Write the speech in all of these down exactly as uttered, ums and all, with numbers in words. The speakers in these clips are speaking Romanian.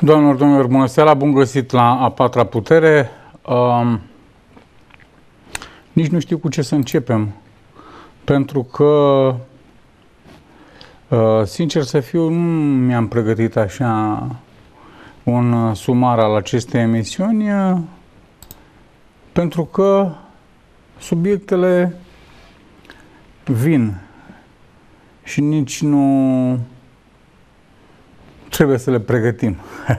Doamnelor, domnilor, bună seara, bun găsit la A Patra Putere. Um, nici nu știu cu ce să începem, pentru că, uh, sincer să fiu, nu mi-am pregătit așa un sumar al acestei emisiuni, uh, pentru că subiectele vin și nici nu trebuie să le pregătim.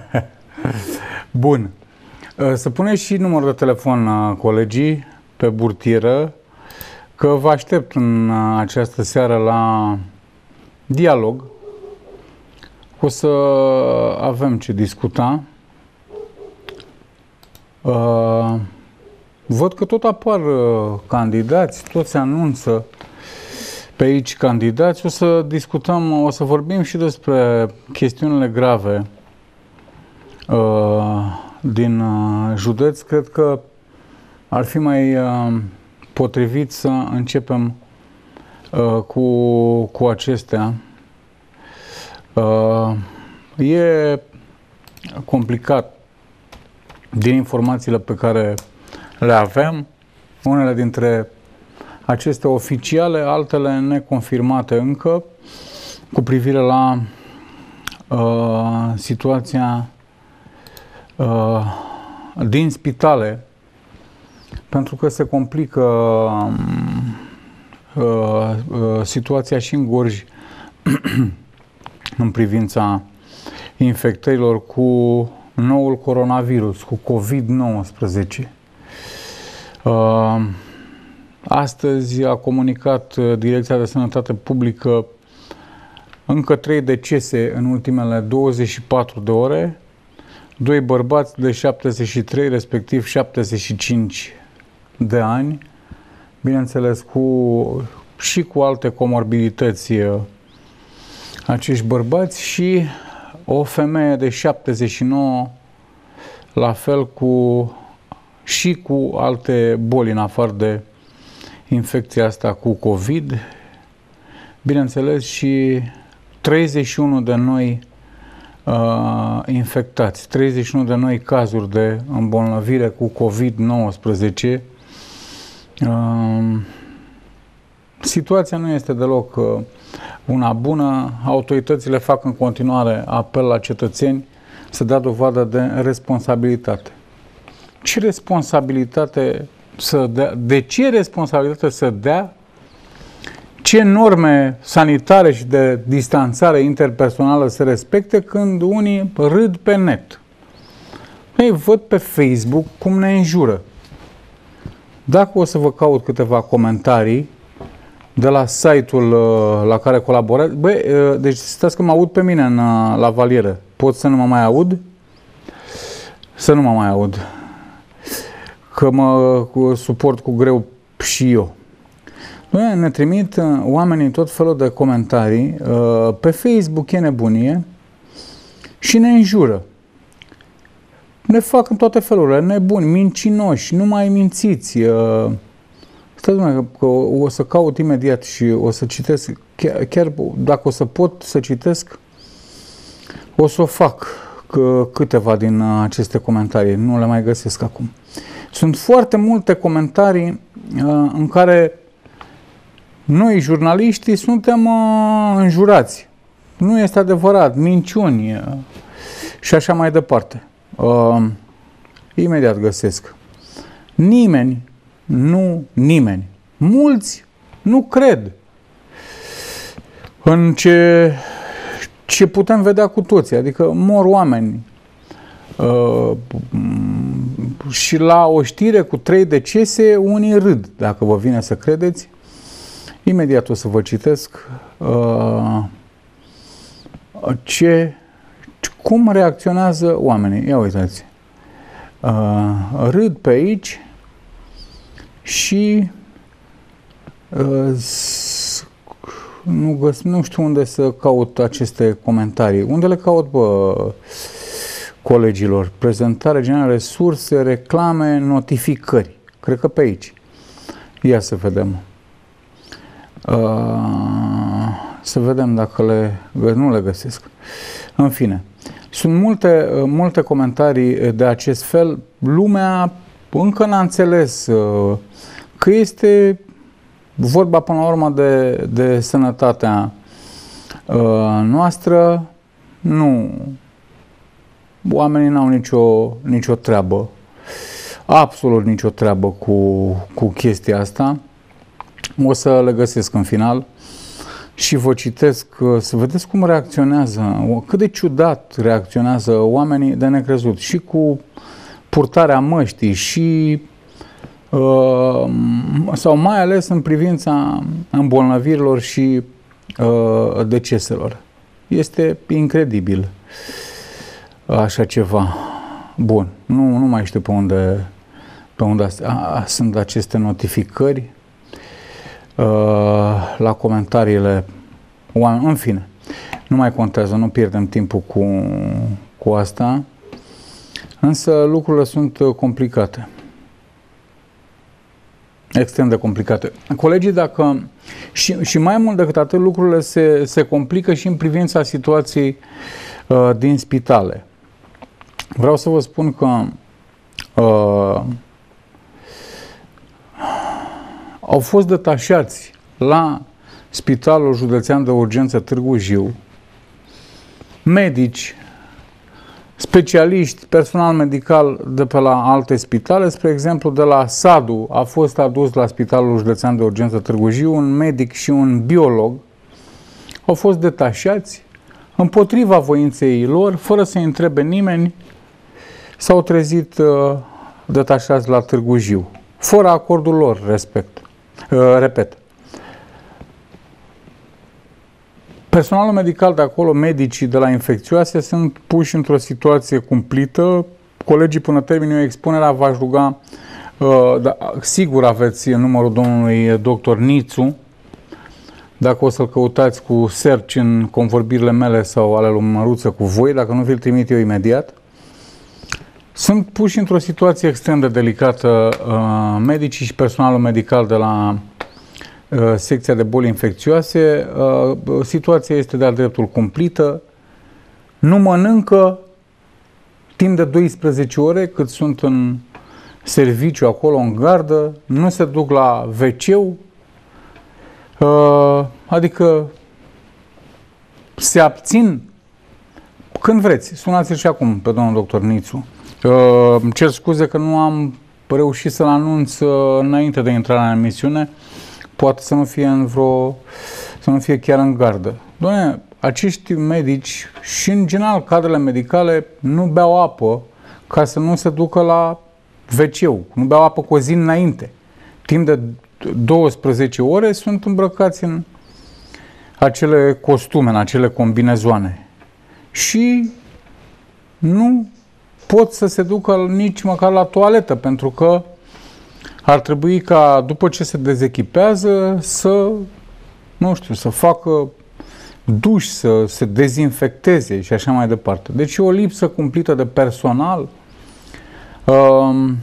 Bun. Să puneți și numărul de telefon a colegii pe burtieră, că vă aștept în această seară la dialog. O să avem ce discuta. Văd că tot apar candidați, toți se anunță pe aici candidați. O să discutăm, o să vorbim și despre chestiunile grave uh, din uh, județ. Cred că ar fi mai uh, potrivit să începem uh, cu, cu acestea. Uh, e complicat din informațiile pe care le avem, unele dintre aceste oficiale, altele neconfirmate încă, cu privire la uh, situația uh, din spitale, pentru că se complică uh, uh, situația și în Gorj în privința infectărilor cu noul coronavirus, cu COVID nouăsprezece. Uh, Astăzi a comunicat Direcția de Sănătate Publică încă trei decese în ultimele douăzeci și patru de ore, doi bărbați de șaptezeci și trei, respectiv șaptezeci și cinci de ani, bineînțeles cu, și cu alte comorbidități acești bărbați, și o femeie de șaptezeci și nouă, la fel cu, și cu alte boli în afară de infecția asta cu COVID, bineînțeles și treizeci și unu de noi uh, infectați, treizeci și unu de noi cazuri de îmbolnăvire cu COVID nouăsprezece. Uh, situația nu este deloc uh, una bună. Autoritățile fac în continuare apel la cetățeni să dea dovadă de responsabilitate. Ce responsabilitate să dea, de ce responsabilitate să dea, ce norme sanitare și de distanțare interpersonală se respecte când unii râd pe net? Ei, văd pe Facebook cum ne înjură. Dacă o să vă caut câteva comentarii de la site-ul la care colaborați, băi, deci stați că mă aud pe mine în, la valieră. Pot să nu mă mai aud? Să nu mă mai aud. Că mă suport cu greu și eu. Noi ne trimit oamenii tot felul de comentarii, pe Facebook e nebunie și ne înjură. Ne fac în toate felurile, nebuni, mincinoși, nu mai mințiți. Stai, dumne, că o să caut imediat și o să citesc, chiar, chiar dacă o să pot să citesc, o să o fac câteva din aceste comentarii, nu le mai găsesc acum. Sunt foarte multe comentarii uh, în care noi, jurnaliștii, suntem uh, înjurați. Nu este adevărat, minciuni uh, și așa mai departe. Uh, imediat găsesc. Nimeni, nu nimeni. Mulți nu cred în ce, ce putem vedea cu toții, adică mor oameni. Uh, și la o știre cu trei decese, unii râd, dacă vă vine să credeți. Imediat o să vă citesc uh, ce, cum reacționează oamenii. Ia uitați. Uh, râd pe aici și uh, nu, găs, nu știu unde să caut aceste comentarii. Unde le caut, bă, colegilor? Prezentare generală, resurse, reclame, notificări. Cred că pe aici. Ia să vedem. Uh, să vedem dacă le... nu le găsesc. În fine. Sunt multe, multe comentarii de acest fel. Lumea încă n-a înțeles că este vorba până la urmă de, de sănătatea noastră. Nu. Oamenii n-au nicio, nicio treabă, absolut nicio treabă cu, cu chestia asta. O să le găsesc în final și vă citesc, să vedeți cum reacționează, cât de ciudat reacționează oamenii de necrezut și cu purtarea măștii și sau mai ales în privința îmbolnăvirilor și deceselor. Este incredibil așa ceva. Bun, nu, nu mai știu pe unde, pe unde a, sunt aceste notificări la comentariile oameni. În fine, nu mai contează, nu pierdem timpul cu, cu asta, însă lucrurile sunt complicate. Extrem de complicate. Colegii, dacă și, și mai mult decât atât, lucrurile se, se complică și în privința situației uh, din spitale. Vreau să vă spun că uh, au fost detașați la Spitalul Județean de Urgență Târgu Jiu medici, specialiști, personal medical de pe la alte spitale. Spre exemplu, de la Sadu a fost adus la Spitalul Județean de Urgență Târgu Jiu un medic și un biolog. Au fost detașați împotriva voinței lor, fără să-i întrebe nimeni. S-au trezit uh, detașați la Târgu Jiu, fără acordul lor, respect. Uh, repet. Personalul medical de acolo, medicii de la infecțioase, sunt puși într-o situație cumplită. Colegii, până termină expunerea, v-aș ruga, uh, da, sigur aveți numărul domnului doctor Nițu, dacă o să-l căutați cu search în convorbirile mele sau ale lui Măruță cu voi, dacă nu vi-l trimit eu imediat. Sunt puși într-o situație extrem de delicată uh, medicii și personalul medical de la uh, secția de boli infecțioase. Uh, situația este de-a dreptul cumplită. Nu mănâncă timp de douăsprezece ore cât sunt în serviciu acolo, în gardă. Nu se duc la ve ce-ul. Uh, adică se abțin când vreți. Sunați-l și acum pe domnul doctor Nițu. Uh, îmi cer scuze că nu am reușit să-l anunț uh, înainte de intrarea în emisiune. Poate să nu fie în vreo, să nu fie chiar în gardă. Doamne, acești medici și în general cadrele medicale nu beau apă ca să nu se ducă la ve ce-ul. Nu beau apă cu o zi înainte. Timp de douăsprezece ore sunt îmbrăcați în acele costume, în acele combinezoane. Și nu pot să se ducă nici măcar la toaletă, pentru că ar trebui ca după ce se dezechipează să, nu știu, să facă duș, să se dezinfecteze și așa mai departe. Deci e o lipsă cumplită de personal. Um,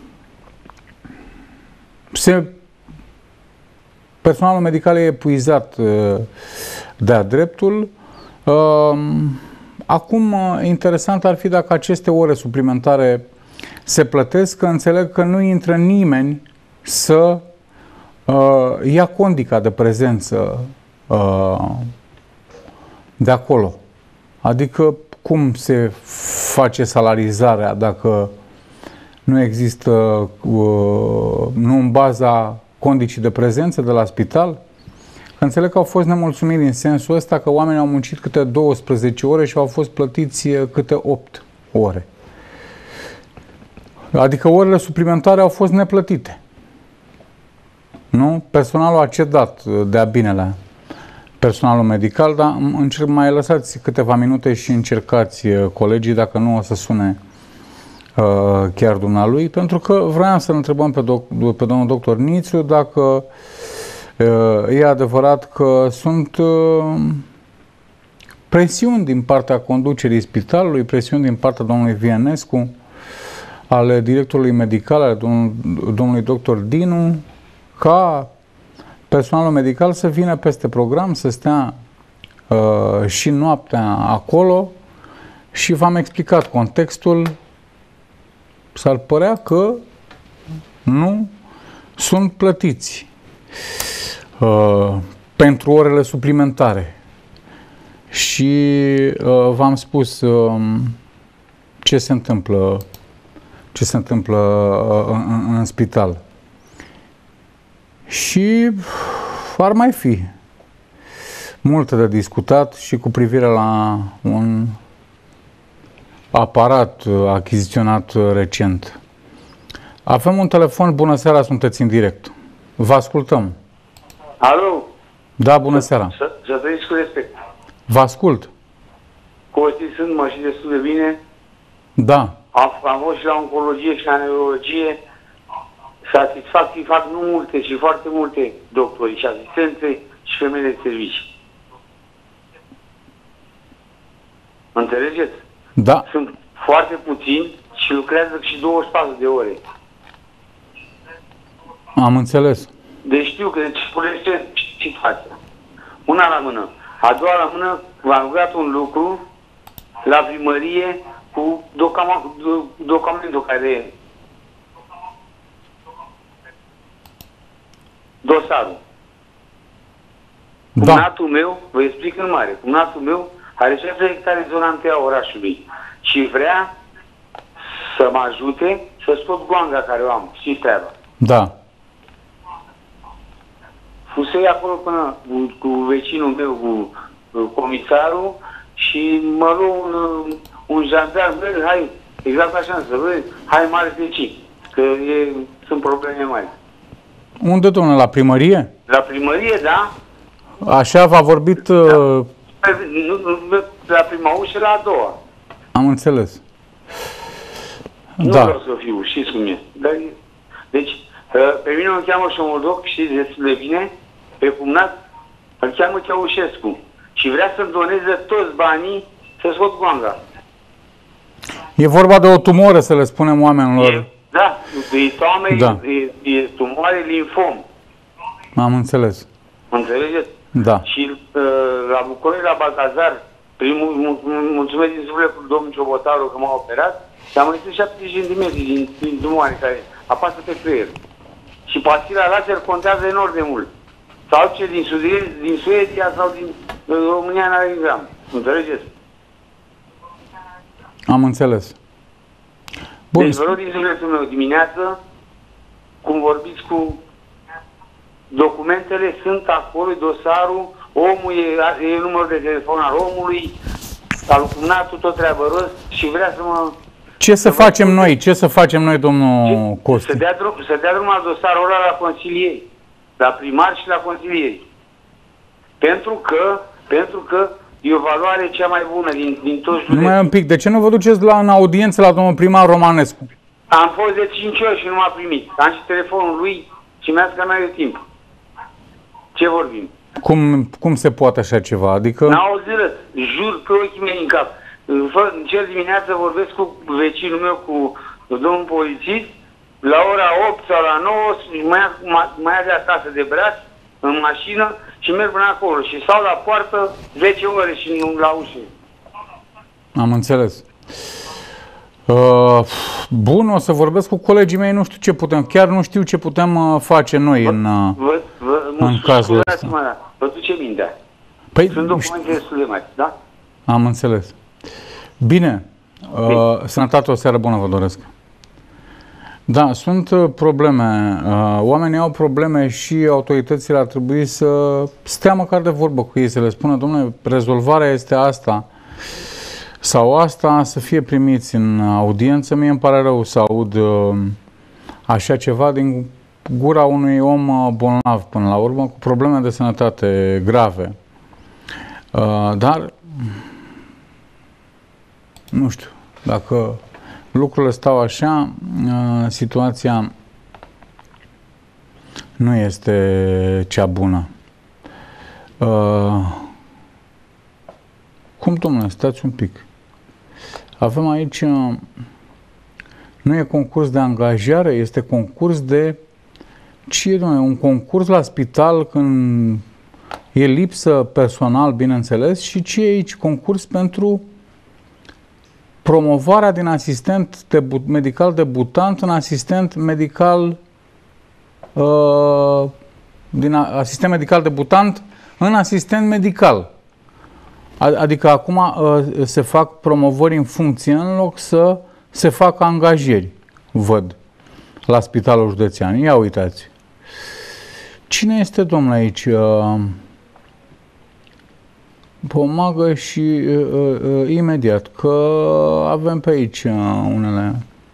se, personalul medical e epuizat uh, de-a dreptul. Um, Acum, interesant ar fi dacă aceste ore suplimentare se plătesc, că înțeleg că nu intră nimeni să uh, ia condica de prezență uh, de acolo. Adică cum se face salarizarea dacă nu există, uh, nu în baza condicii de prezență de la spital? Înțeleg că au fost nemulțumiți în sensul ăsta că oamenii au muncit câte douăsprezece ore și au fost plătiți câte opt ore. Adică orele suplimentare au fost neplătite. Nu? Personalul a cedat de-a binelea, personalul medical, dar încerc, mai lăsați câteva minute și încercați colegii dacă nu o să sune uh, chiar dumnealui, pentru că vreau să-l întrebăm pe, doc, pe domnul doctor Nițu dacă e adevărat că sunt presiuni din partea conducerii spitalului, presiuni din partea domnului Vianescu, ale directorului medical, ale domnului doctor Dinu, ca personalul medical să vină peste program, să stea uh, și noaptea acolo și v-am explicat contextul. S-ar părea că nu sunt plătiți uh, pentru orele suplimentare. Și uh, v-am spus uh, ce se întâmplă, ce se întâmplă uh, în, în spital. Și ar mai fi multe de discutat și cu privire la un aparat achiziționat recent. Avem un telefon. Bună seara, sunteți în direct. Vă ascultăm. Alo? Da, bună seara. Să, să trăiți cu respect. Vă ascult. Costi sunt, mă și destul de bine. Da. Am, am fost și la oncologie și la neurologie. Satisfacții fac nu multe, ci foarte multe doctori și asistențe și femei de servicii. Înțelegeți? Da. Sunt foarte puțini și lucrează și douăzeci și patru de ore. Am înțeles. Deci știu că deci punește situația. Una la mână. A doua la mână, v-am rugat un lucru la primărie cu documentul care dosarul. Da. Cumnatul meu, vă explic în mare, cumnatul meu are șase hectare în zona întâia orașului și vrea să mă ajute să scot goanga care o am. Știți treaba? Da. Fusei acolo până cu, cu vecinul meu, cu, cu comisarul și mă luă un, un jandarm, bă, hai, exact așa, să vezi, hai mare vecin, că e, sunt probleme mari. Unde, domnule, la primărie? La primărie, da? Așa v-a vorbit... Da. Uh... Nu, nu, la prima ușă, la a doua. Am înțeles. Nu Da. vreau să fiu, știți cum e. Dar, deci, pe mine mă cheamă Șomoldoc, știți destul de bine, pe cumnat îl cheamă Ceaușescu și vrea să-mi doneze toți banii să scot goanga. E vorba de o tumoră, să le spunem oamenilor. E, da, e, toame, Da. e, e tumoare linfom. Am înțeles. Înțelegeți? Da. Și uh, la București, la Baltazar, primul, mulțumesc din sufletul domnul Ciobotaru că m-a operat, și am găsit șaptezeci de centimetri din, din tumoare care apasă pe creier. Și pastila laser contează enorm de mult. Sau ce din, Sudia, din Suedia sau din uh, România n-are gram. Înțelegeți? Am înțeles. Bun. Deci vă rog din sufletul meu dimineață, cum vorbiți cu documentele, sunt acolo, dosarul, omul e, e numărul de telefon al omului, al cumnatul, tot treabă rost și vrea să mă... Ce să facem noi? Ce să facem noi, domnul Costi? Să dea, drum, să dea drum al dosarul ăla la consilieri, la primar și la consilieri. Pentru că, pentru că e o valoare cea mai bună din, din toți județii. Numai un pic. De ce nu vă duceți la, în audiență la domnul primar Romanescu? Am fost de cinci ori și nu m-a primit. Am și telefonul lui și mi-a zis că n-are timp. Ce vorbim? Cum, cum se poate așa ceva? Adică... N-au zilă, jur pe ochii mei în cap. Încerc dimineața vorbesc cu vecinul meu, cu domnul polițist, la ora opt sau la nouă, mai, mai are acasă de braț, în mașină și merg până acolo. Și stau la poartă zece ore și nu la ușă. Am înțeles. Uh, bun, o să vorbesc cu colegii mei, nu știu ce putem, chiar nu știu ce putem uh, face noi vă, în, uh, vă, vă, în cazul ăsta. Mă, vă duce mintea. Păi, Sunt documente destul de mari, da? Am înțeles. Bine. Uh, sănătate, o seară bună vă doresc. Da, sunt uh, probleme. Uh, oamenii au probleme și autoritățile ar trebui să stea măcar de vorbă cu ei, să le spună, domnule, rezolvarea este asta sau asta, să fie primiți în audiență. Mie îmi pare rău să aud uh, așa ceva din gura unui om uh, bolnav până la urmă, cu probleme de sănătate grave. Uh, dar nu știu, dacă lucrurile stau așa, uh, situația nu este cea bună. Uh, cum, domnule, stați un pic. Avem aici, uh, nu e concurs de angajare, este concurs de... Ce e, domnule? Un concurs la spital când e lipsă personal, bineînțeles, și ce e aici? Concurs pentru promovarea din asistent debut, medical debutant în asistent medical uh, din asistent medical debutant în asistent medical. Adică acum uh, se fac promovări în funcție în loc să se facă angajări, văd, la Spitalul Județean. Ia uitați. Cine este domnul aici? Uh, Pomagă și uh, uh, imediat, că avem pe aici uh, unele...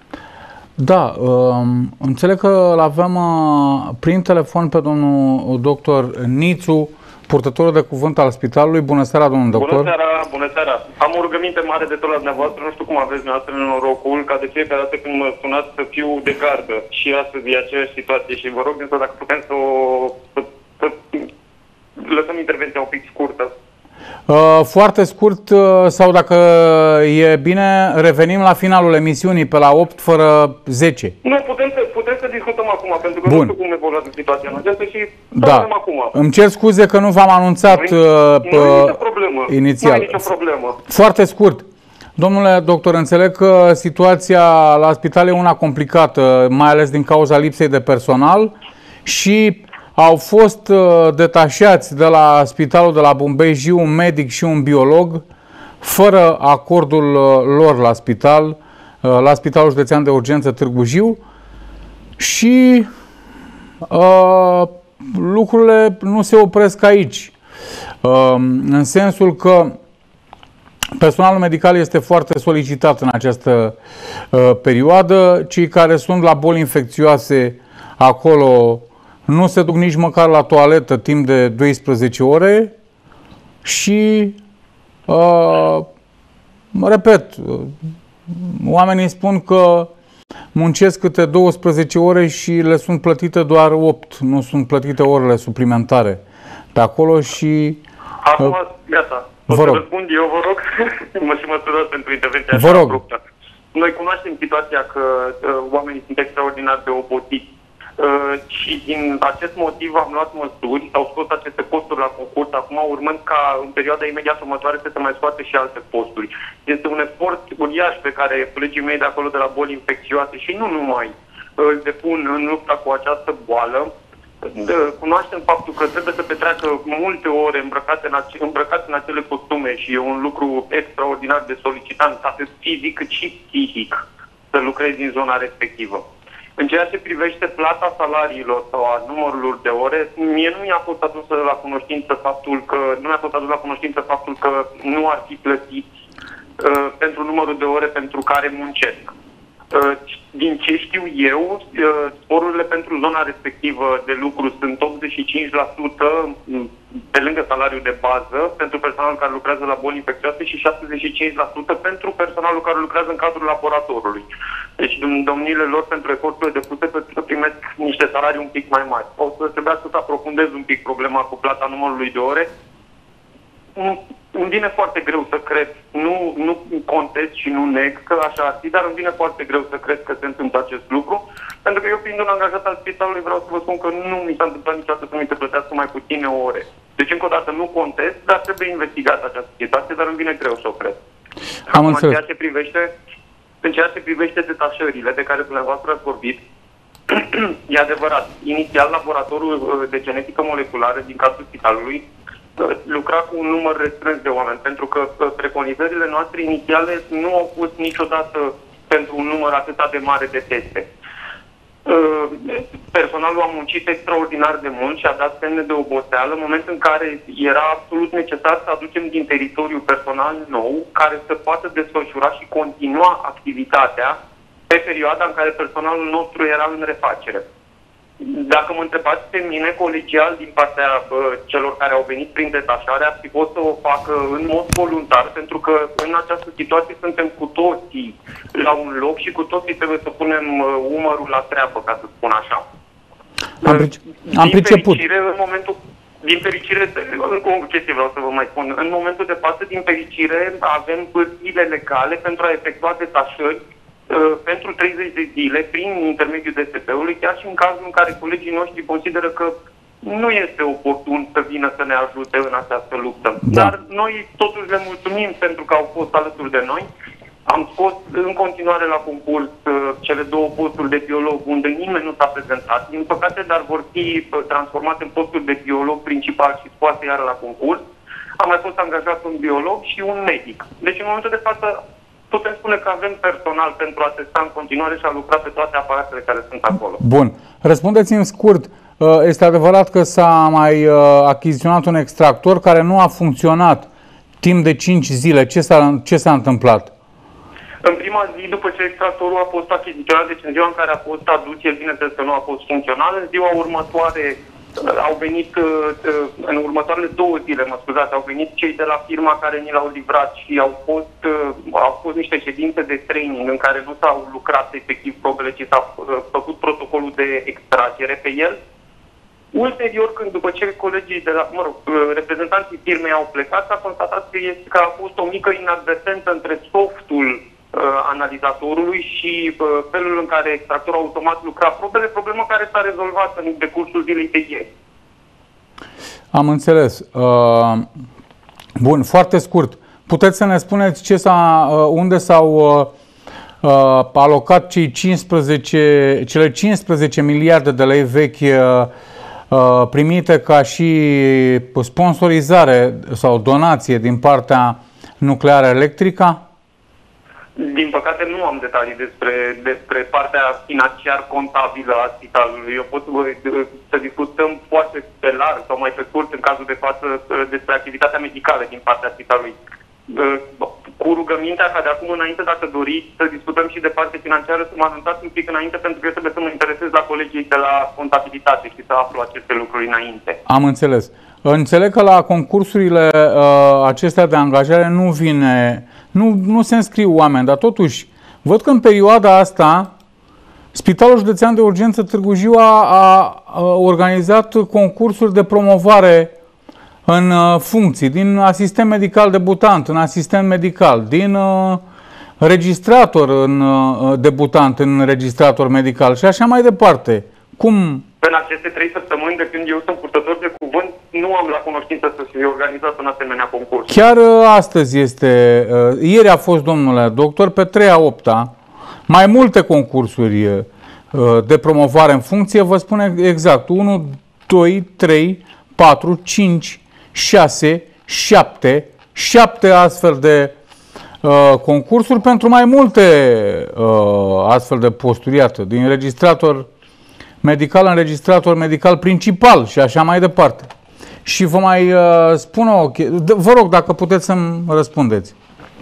Da, uh, înțeleg că l-avem uh, prin telefon pe domnul doctor Nițu, purtătorul de cuvânt al spitalului. Bună seara, domnul doctor. Bună seara, bună seara. Am o rugăminte mare de tot la dumneavoastră, nu știu cum aveți dumneavoastră norocul, ca de fiecare dată când mă sunați să fiu de gardă. Și astăzi e aceeași situație și vă rog însă dacă putem să o... Să, să lăsăm intervenția un pic scurtă. Uh, foarte scurt, uh, sau dacă e bine, revenim la finalul emisiunii pe la opt fără zece. Nu, putem să, putem să discutăm acum, pentru că Bun. nu știu cum evoluează situația noastră și da. acum. Îmi cer scuze că nu v-am anunțat nu, uh, nu e nicio problemă. inițial. Nu e nicio problemă. Foarte scurt. Domnule doctor, înțeleg că situația la spital e una complicată, mai ales din cauza lipsei de personal și au fost uh, detașați de la spitalul de la Bumbejiu un medic și un biolog fără acordul uh, lor la spital, uh, la Spitalul Județean de Urgență Târgu Jiu și uh, lucrurile nu se opresc aici. Uh, în sensul că personalul medical este foarte solicitat în această uh, perioadă. Cei care sunt la boli infecțioase acolo nu se duc nici măcar la toaletă timp de douăsprezece ore și, uh, repet, oamenii spun că muncesc câte douăsprezece ore și le sunt plătite doar opt, nu sunt plătite orele suplimentare pe acolo și... Acum, uh, gata, o să răspund eu, vă rog, mă și mă scuzați pentru intervenția vă rog. abruptă. Noi cunoaștem situația că uh, oamenii sunt extraordinar de obosiți. Uh, și din acest motiv am luat măsuri, s-au scos aceste posturi la concurs, acum urmând ca în perioada imediat următoare să se mai scoate și alte posturi. Este un efort uriaș pe care colegii mei de acolo de la boli infecțioase și nu numai îl depun în lupta cu această boală. De, cunoaștem faptul că trebuie să petreacă multe ore îmbrăcate în, ace- îmbrăcate în acele costume și e un lucru extraordinar de solicitant, atât fizic cât și psihic, să lucrezi din zona respectivă. În ceea ce privește plata salariilor sau a numărului de ore, mie nu mi-a fost adusă la cunoștință faptul că nu mi-a fost adus la cunoștință faptul că nu ar fi plătiți uh, pentru numărul de ore pentru care muncesc. Uh, din ce știu eu, uh, sporurile pentru zona respectivă de lucru sunt optzeci și cinci la sută pe lângă salariul de bază pentru personalul care lucrează la boli infecțioase și șaptezeci și cinci la sută pentru personalul care lucrează în cadrul laboratorului. Deci domniile lor pentru eforturile depuse să primesc niște salarii un pic mai mari. O să trebuiască să aprofundez un pic problema cu plata numărului de ore. Îmi vine foarte greu să cred, nu, nu contest și nu neg că așa ar fi, dar îmi vine foarte greu să cred că se întâmplă acest lucru, pentru că eu fiind un angajat al spitalului vreau să vă spun că nu mi s-a întâmplat niciodată să mi se plătească mai puține ore. Deci încă o dată nu contest, dar trebuie investigat această situație, dar îmi vine greu să o cred. Am Acum, înțeles. În ceea ce privește, în ceea ce privește detașările de care dumneavoastră ați vorbit, e adevărat, inițial laboratorul de genetică moleculară din cadrul spitalului lucra cu un număr restrâns de oameni, pentru că preconizările noastre inițiale nu au fost niciodată pentru un număr atât de mare de teste. Personalul a muncit extraordinar de mult și a dat semne de oboseală în momentul în care era absolut necesar să aducem din teritoriu personal nou care să poată desfășura și continua activitatea pe perioada în care personalul nostru era în refacere. Dacă mă întrebați pe mine, colegial, din partea bă, celor care au venit prin detașare, ar fi fost să o facă în mod voluntar, pentru că în această situație suntem cu toții la un loc și cu toții trebuie să punem uh, umărul la treabă, ca să spun așa. Am, pric- am din priceput. Fericire, în momentul, din fericire, încă o chestie vreau să vă mai spun, în momentul de față, din fericire, avem pârghile legale pentru a efectua detașări pentru treizeci de zile, prin intermediul D S P-ului, chiar și în cazul în care colegii noștri consideră că nu este oportun să vină să ne ajute în această luptă. Da. Dar noi totuși le mulțumim pentru că au fost alături de noi. Am scos în continuare la concurs cele două posturi de biolog unde nimeni nu s-a prezentat, din păcate, dar vor fi transformate în posturi de biolog principal și scoase iară la concurs. Am mai fost angajat un biolog și un medic. Deci în momentul de față putem spune că avem personal pentru a testa în continuare și a lucra pe toate aparatele care sunt acolo. Bun. Răspundeți-mi scurt. Este adevărat că s-a mai achiziționat un extractor care nu a funcționat timp de cinci zile. Ce s-a, ce s-a întâmplat? În prima zi, după ce extractorul a fost achiziționat, deci în ziua în care a fost adus, el bineînțeles că nu a fost funcțional, în ziua următoare au venit, în următoarele două zile, mă scuzați, au venit cei de la firma care ni l-au livrat și au fost, au fost niște ședințe de training în care nu s-au lucrat efectiv probele, ci s-a făcut protocolul de extragere pe el. Ulterior, când după ce colegii de la, mă rog, reprezentanții firmei au plecat, s-a constatat că, este, că a fost o mică inadvertență între softul uh, analizatorului și uh, felul în care extractorul automat lucra probele, problemă care s-a rezolvat în decursul zilei de ieri. Am înțeles. Uh, bun, foarte scurt. Puteți să ne spuneți ce s-a, uh, unde s-au uh, uh, alocat cei cincisprezece, cele cincisprezece miliarde de lei vechi uh, primite ca și sponsorizare sau donație din partea Nucleară Electrica? Din păcate nu am detalii despre, despre partea financiar-contabilă a spitalului. Eu pot să discutăm foarte pe larg sau mai pe scurt în cazul de față despre activitatea medicală din partea spitalului. Cu rugămintea ca de acum înainte, dacă doriți, să discutăm și de parte financiară, să mă anunțați un pic înainte, pentru că eu trebuie să mă interesez la colegii de la contabilitate și să aflu aceste lucruri înainte. Am înțeles. Înțeleg că la concursurile uh, acestea de angajare nu vine, nu, nu se înscriu oameni, dar totuși văd că în perioada asta Spitalul Județean de Urgență Târgu Jiu a, a organizat concursuri de promovare în funcții, din asistent medical debutant în asistent medical, din uh, registrator în uh, debutant în registrator medical și așa mai departe. Cum? În aceste trei săptămâni de când eu sunt purtător de cuvânt, nu am la cunoștință să fie organizat un asemenea concurs. Chiar uh, astăzi este, uh, ieri a fost, domnule doctor, pe trei a opta, mai multe concursuri uh, de promovare în funcție, vă spun exact, unu, doi, trei, patru, cinci, șase, șapte, șapte astfel de uh, concursuri pentru mai multe uh, astfel de posturi, iată, din registrator medical în registrator medical principal și așa mai departe. Și vă mai uh, spun o chestie, vă rog dacă puteți să-mi răspundeți.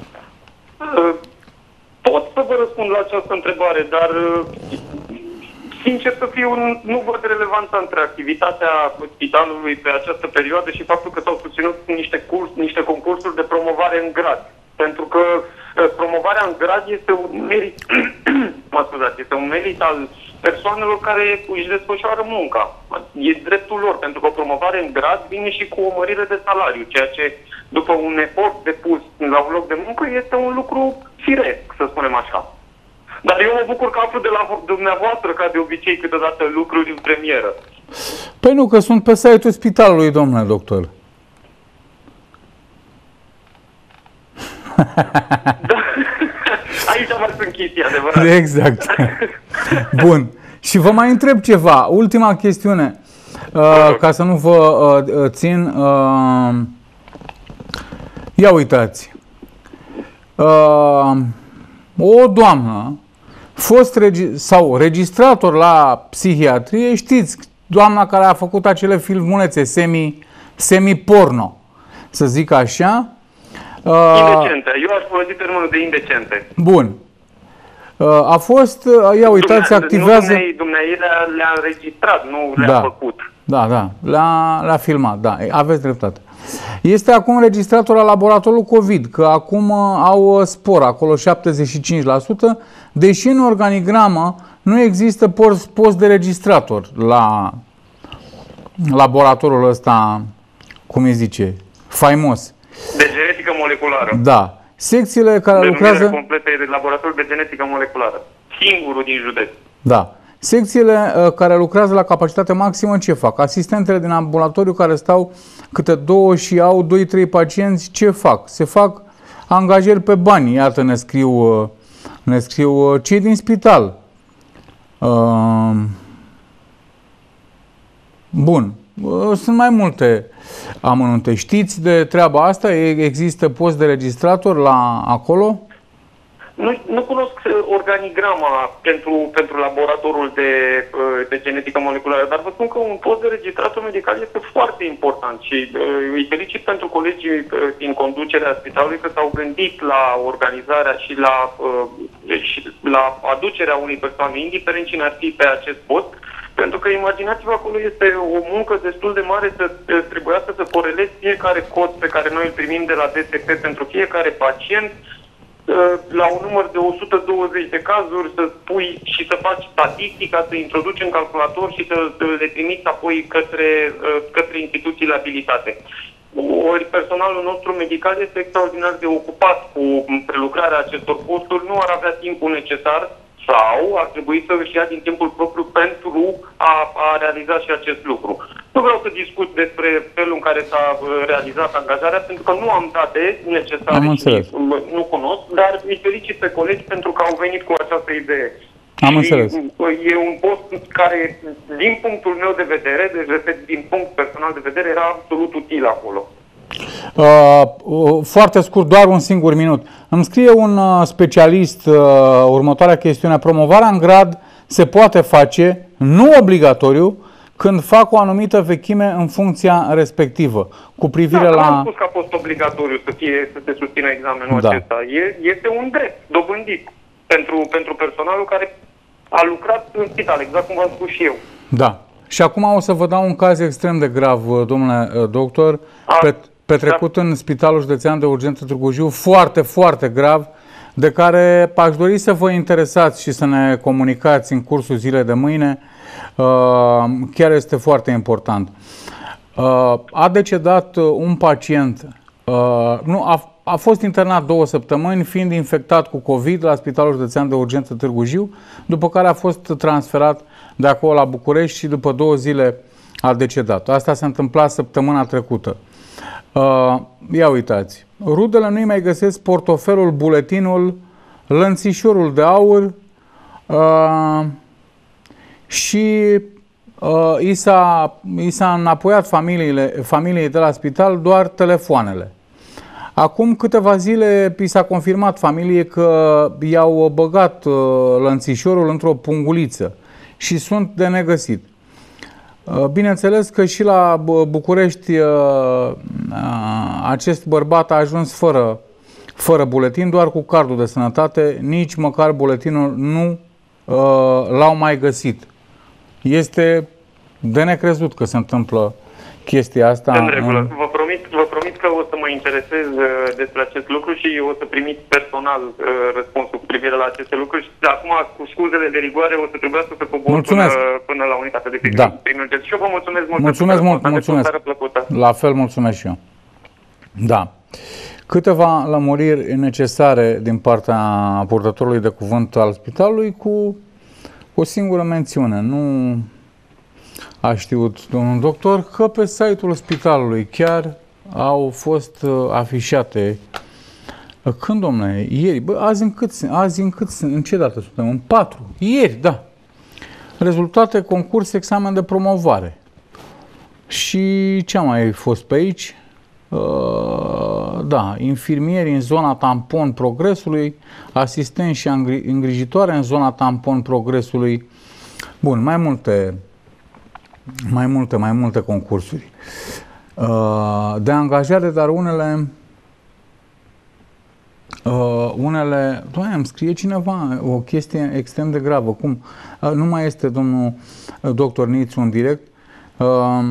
Uh, pot să vă răspund la această întrebare, dar uh, sincer să fiu, nu văd relevanța între activitatea spitalului pe această perioadă și faptul că s-au susținut niște, curs, niște concursuri de promovare în grad. Pentru că promovarea în grad este un merit, mă scuzați, este un merit al persoanelor care își desfășoară munca. E dreptul lor, pentru că o promovare în grad vine și cu o mărire de salariu, ceea ce, după un efort depus la un loc de muncă, este un lucru firesc, să spunem așa. Dar eu mă bucur că aflu de la dumneavoastră, ca de obicei, câteodată lucruri în premieră. Păi nu, că sunt pe site-ul spitalului, domnule doctor. Da. Aici mai sunt chestii, adevărat. Exact. Bun. Și vă mai întreb ceva. Ultima chestiune. Uh, ca să nu vă uh, țin... Uh, ia uitați. Uh, o doamnă fost regi sau registrator la psihiatrie, știți, doamna care a făcut acele filmulețe semi, semi-porno, să zic așa. Indecente. Eu aș folosi termenul de indecente. Bun. A fost, ia uitați, activează... Nu, dumneavoastră le-a înregistrat, nu le-a da. făcut. Da, da, le-a le filmat, da, aveți dreptate. Este acum înregistrator la laboratorul COVID, că acum au spor, acolo șaptezeci și cinci la sută, deși în organigramă nu există post, post de registrator la laboratorul ăsta, cum îi zice, faimos. De genetică moleculară. Da. Secțiile care de lucrează... complete de laboratorul de genetică moleculară. Singurul din județ. Da. Secțiile uh, care lucrează la capacitate maximă ce fac? Asistentele din ambulatoriu care stau câte două și au doi trei pacienți, ce fac? Se fac angajări pe bani. Iată, ne scriu, ne scriu cei din spital. Bun. Sunt mai multe amănunte. Știți de treaba asta? Există post de registrator la acolo? Nu, nu cunosc organigrama pentru, pentru laboratorul de, de genetică moleculară, dar vă spun că un post de registrator medical este foarte important și îi felicit pentru colegii din conducerea spitalului că s-au gândit la organizarea și la, și la aducerea unei persoane, indiferent cine ar fi pe acest post, pentru că imaginați-vă, acolo este o muncă destul de mare să trebuiască să corelezi fiecare cod pe care noi îl primim de la D S P pentru fiecare pacient la un număr de o sută douăzeci de cazuri, să pui și să faci statistica, să introduci în calculator și să le trimiți apoi către, către instituțiile abilitate. Ori personalul nostru medical este extraordinar de ocupat cu prelucrarea acestor posturi, nu ar avea timpul necesar sau ar trebui să își ia din timpul propriu pentru a, a realiza și acest lucru. Nu vreau să discut despre felul în care s-a realizat angajarea, pentru că nu am date necesare și nu cunosc, dar îi felicit pe colegi pentru că au venit cu această idee. Am înțeles. E un post care, din punctul meu de vedere, deci repet, din punct personal de vedere, era absolut util acolo. Uh, foarte scurt, doar un singur minut. Îmi scrie un uh, specialist uh, următoarea chestiune. Promovarea în grad se poate face, nu obligatoriu, când fac o anumită vechime în funcția respectivă. Cu privire da, la... am spus că a fost obligatoriu să, fie, să se susțină examenul da. acesta. E, este un drept dobândit pentru, pentru personalul care a lucrat în spital, exact cum v-am spus și eu. Da. Și acum o să vă dau un caz extrem de grav, domnule doctor, a, petrecut da. în Spitalul Județean de Urgență Târgu Jiu, foarte, foarte grav, de care aș dori să vă interesați și să ne comunicați în cursul zilei de mâine. Chiar este foarte important. A decedat un pacient, nu, a, a fost internat două săptămâni, fiind infectat cu COVID la Spitalul Județean de Urgență Târgu Jiu, după care a fost transferat de acolo la București și după două zile a decedat. Asta s-a întâmplat săptămâna trecută. Ia uitați, rudele nu-i mai găsesc portofelul, buletinul, lănțișorul de aur, și uh, i s-a, i s-a înapoiat familiile, familiei de la spital doar telefoanele. Acum câteva zile i s-a confirmat familiei că i-au băgat uh, lănțișorul într-o punguliță și sunt de negăsit. Uh, bineînțeles că și la București uh, uh, acest bărbat a ajuns fără, fără buletin, doar cu cardul de sănătate, nici măcar buletinul nu uh, l-au mai găsit. Este de necrezut că se întâmplă chestia asta. În regulă. Vă promit, vă promit că o să mă interesez despre acest lucru și o să primiți personal răspunsul cu privire la aceste lucruri. Și acum, cu scuzele de rigoare, o să trebuiască să cobor până, până la unitatea de primire. Da. Și eu vă mulțumesc mult. Mulțumesc mult, mulțumesc. La fel, mulțumesc și eu. Da. Câteva lămuriri necesare din partea purtătorului de cuvânt al spitalului cu o singură mențiune. Nu a știut domnul doctor că pe site-ul spitalului chiar au fost afișate. Când, domnule? Ieri. Bă, azi în cât? Azi în cât? În ce dată suntem? În patru. Ieri, da. Rezultate, concurs, examen de promovare. Și ce a mai fost pe aici? Uh, da, infirmieri în zona tampon Progresului, asistenți și îngrijitoare în zona tampon Progresului. Bun, mai multe, mai multe, mai multe concursuri uh, de angajare, dar unele, uh, unele, doamne, îmi scrie cineva o chestie extrem de gravă. Cum? Uh, nu mai este domnul doctor Nițu în direct. Uh,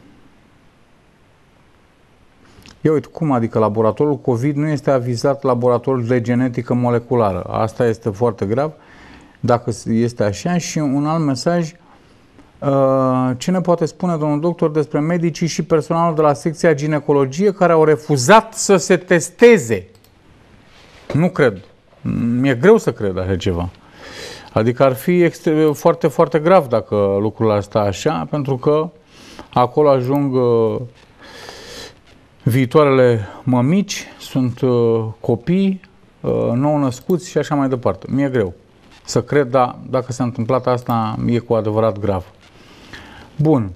Ia uite, cum adică laboratorul COVID nu este avizat laboratorul de genetică moleculară? Asta este foarte grav, dacă este așa. Și un alt mesaj, ce ne poate spune domnul doctor despre medicii și personalul de la secția ginecologie care au refuzat să se testeze? Nu cred. Mi-e greu să cred așa ceva. Adică ar fi foarte, foarte grav dacă lucrurile astea așa, pentru că acolo ajung viitoarele mămici, sunt uh, copii uh, nou născuți și așa mai departe. Mi-e greu să cred, dar dacă s-a întâmplat asta, e cu adevărat grav. Bun.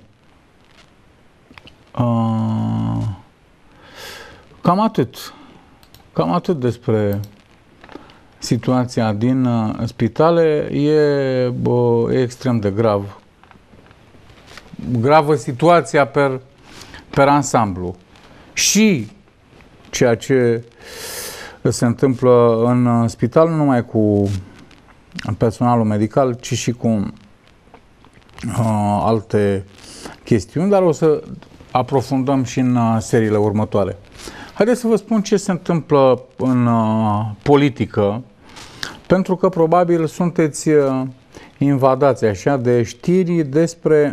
Uh, cam atât. Cam atât despre situația din uh, spitale. E, bă, e extrem de grav. Gravă situația per, per ansamblu. Și ceea ce se întâmplă în spital, nu numai cu personalul medical, ci și cu uh, alte chestiuni, dar o să aprofundăm și în uh, seriile următoare. Haideți să vă spun ce se întâmplă în uh, politică, pentru că probabil sunteți uh, invadați așa de știri despre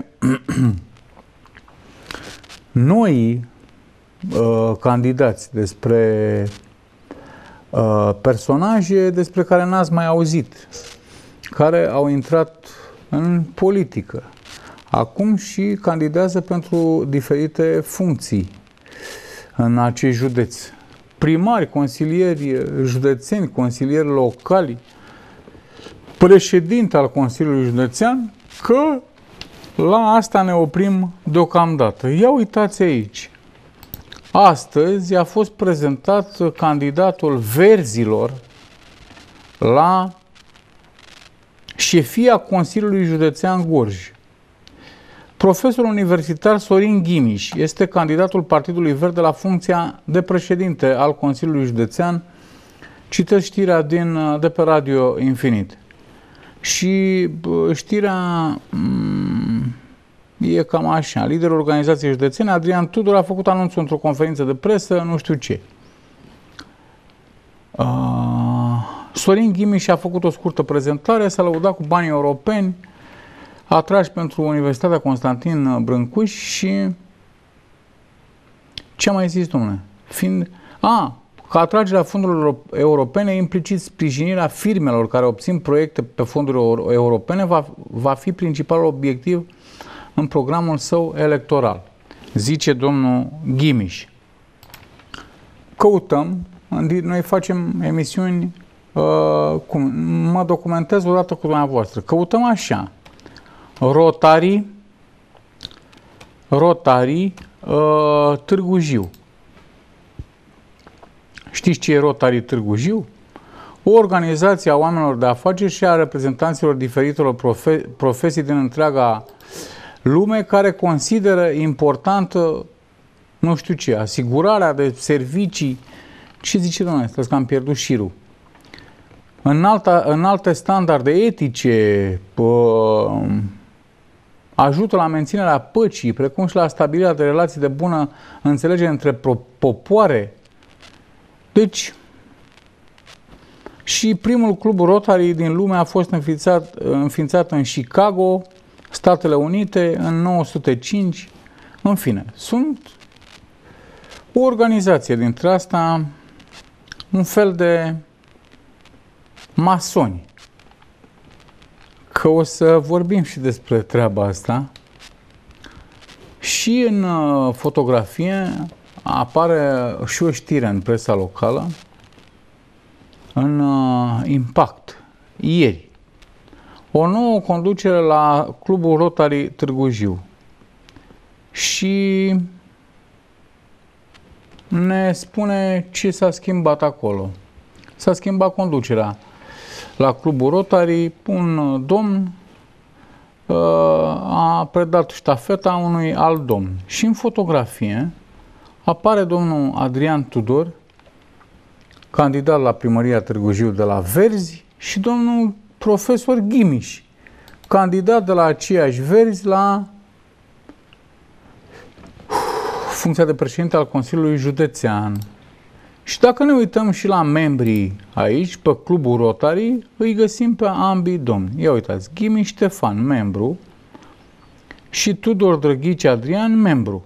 noi uh, candidați, despre uh, personaje despre care n-ați mai auzit, care au intrat în politică. Acum și candidează pentru diferite funcții în acest județ. Primari, consilieri județeni, consilieri locali, președinte al Consiliului Județean, că la asta ne oprim deocamdată. Ia uitați aici. Astăzi a fost prezentat candidatul Verzilor la șefia Consiliului Județean Gorj. Profesorul universitar Sorin Ghimiș este candidatul Partidului Verde la funcția de președinte al Consiliului Județean. Citesc știrea din, de pe Radio Infinit. Și știrea e cam așa. Liderul organizației județene, Adrian Tudor, a făcut anunțul într-o conferință de presă, nu știu ce. Uh, Sorin Ghimiș a făcut o scurtă prezentare, s-a lăudat cu banii europeni atrași pentru Universitatea Constantin Brâncuș și ce mai zis, domnule? Fiind... A, că atragerea fondurilor europene, implicit sprijinirea firmelor care obțin proiecte pe fonduri europene, va, va fi principalul obiectiv în programul său electoral, zice domnul Ghimiș. Căutăm, noi facem emisiuni, uh, cum, mă documentez odată cu dumneavoastră, căutăm așa, Rotary, Rotary uh, Târgu Jiu. Știți ce e Rotary Târgu Jiu? O organizație a oamenilor de afaceri și a reprezentanților diferitelor profe profesii din întreaga lume care consideră importantă, nu știu ce, asigurarea de servicii. Ce zice, domnule? Stați că am pierdut șirul. În, alta, în alte standarde etice, pă, ajută la menținerea păcii, precum și la stabilirea de relații de bună înțelegere între popoare. Deci, și primul club Rotary din lume a fost înființat, înființat în Chicago, Statele Unite, în nouă sute cinci. În fine, sunt o organizație dintre asta, un fel de masoni. Că o să vorbim și despre treaba asta. Și în uh, fotografie apare și o știre în presa locală, în uh, Impact, ieri. O nouă conducere la Clubul Rotary Târgu Jiu. Și ne spune ce s-a schimbat acolo. S-a schimbat conducerea la Clubul Rotary. Un domn uh, a predat ștafeta unui alt domn. Și în fotografie apare domnul Adrian Tudor, candidat la primăria Târgu Jiu de la Verzi, și domnul profesor Ghimiș, candidat de la aceiași Verzi la funcția de președinte al Consiliului Județean. Și dacă ne uităm și la membrii aici, pe Clubul Rotary, îi găsim pe ambii domni. Ia uitați, Ghimiș Ștefan, membru, și Tudor Drăghici Adrian, membru.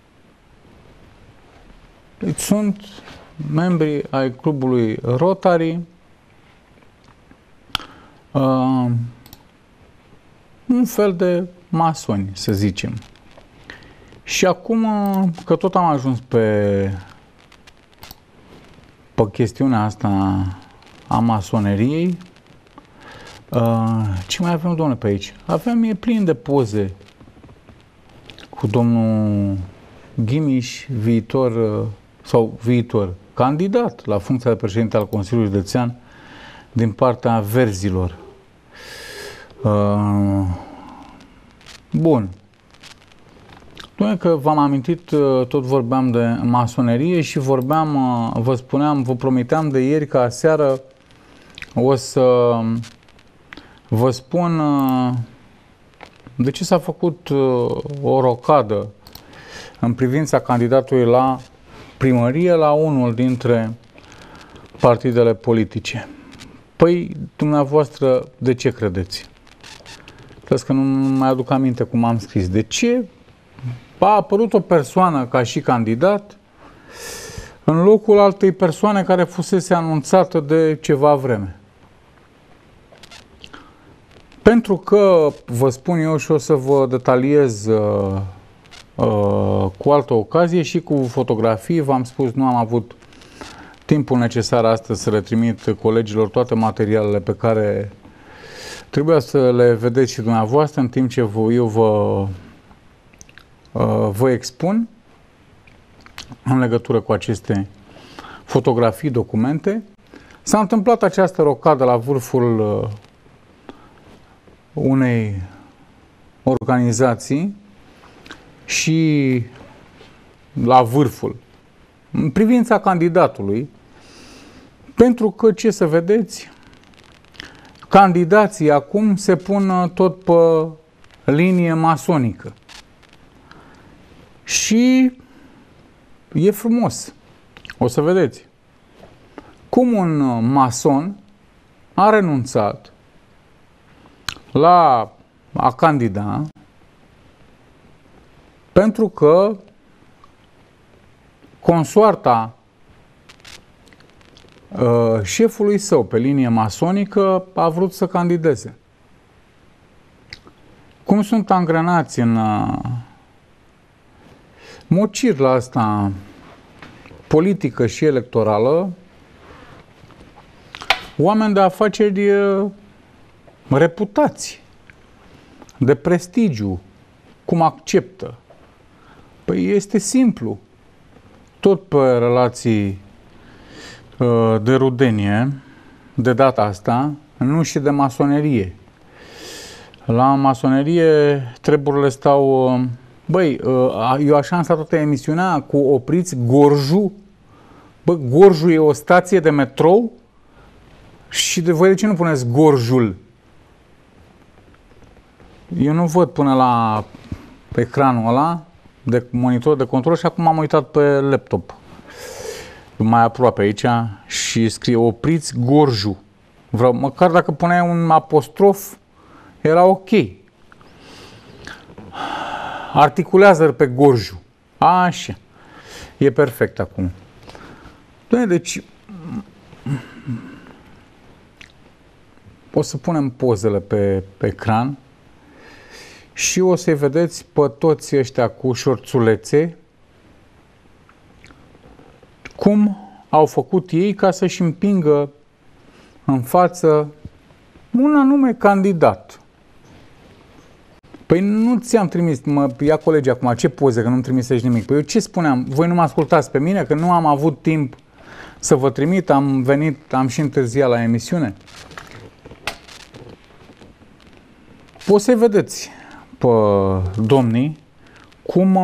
Deci sunt membrii ai Clubului Rotary, uh, un fel de masoni, să zicem. Și acum că tot am ajuns pe, pe chestiunea asta a masoneriei, uh, ce mai avem, domnule, pe aici? Avem, e plin de poze cu domnul Ghimiș, viitor, uh, sau viitor, candidat la funcția de președinte al Consiliului Județean din partea Verzilor. Uh, bun. Doamne, că v-am amintit, tot vorbeam de masonerie și vorbeam, vă spuneam, vă promiteam de ieri că aseară o să vă spun de ce s-a făcut o rocadă în privința candidatului la primărie la unul dintre partidele politice. Păi, dumneavoastră, de ce credeți? Crezi că nu mai aduc aminte cum am scris. De ce a apărut o persoană ca și candidat în locul altei persoane care fusese anunțată de ceva vreme? Pentru că, vă spun eu și o să vă detaliez uh, uh, cu altă ocazie și cu fotografii, v-am spus, nu am avut timpul necesar astăzi să le trimit colegilor toate materialele pe care trebuia să le vedeți și dumneavoastră în timp ce eu vă vă expun în legătură cu aceste fotografii, documente. S-a întâmplat această rocadă la vârful unei organizații și la vârful, în privința candidatului, pentru că, ce să vedeți, candidații acum se pun tot pe linie masonică. Și e frumos. O să vedeți cum un mason a renunțat la a candida pentru că consoarta uh, șefului său pe linie masonică a vrut să candideze. Cum sunt angrenați în uh, mocir la asta politică și electorală oameni de afaceri reputați, de prestigiu, cum acceptă. Păi este simplu. Tot pe relații de rudenie, de data asta, nu și de masonerie. La masonerie treburile stau... Băi, eu așa am stat toată emisiunea cu opriți Gorju. Bă, Gorju e o stație de metrou și de voi de ce nu puneți Gorjul? Eu nu văd până la ecranul ăla de monitor de control și acum am uitat pe laptop. Mai aproape aici și scrie opriți Gorju. Vreau, măcar dacă puneai un apostrof, era ok. Articulează pe Gorju. Așa. E perfect acum. Doamne, deci o să punem pozele pe, pe ecran și o să-i vedeți pe toți ăștia cu șorțulețe cum au făcut ei ca să-și împingă în față un anume candidat. Păi nu ți-am trimis, mă ia colegii acum, ce poze, că nu-mi trimisești nimic. Păi eu ce spuneam? Voi nu mă ascultați pe mine, că nu am avut timp să vă trimit, am venit, am și întârziat la emisiune. Poți să-i vedeți pe domnii cum,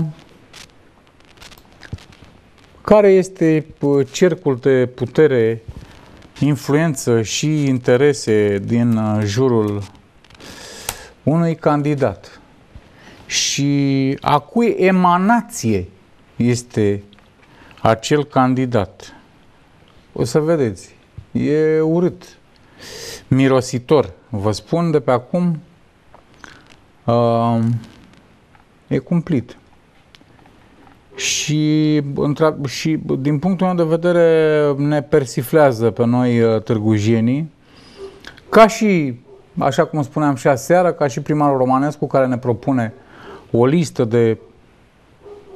care este cercul de putere, influență și interese din jurul unui candidat și a cui emanație este acel candidat. O să vedeți, e urât, mirositor. Vă spun de pe acum, uh, e cumplit. Și, și din punctul meu de vedere ne persiflează pe noi târgujenii, ca și, așa cum spuneam și aseară, ca și primarul Romanescu care ne propune o listă de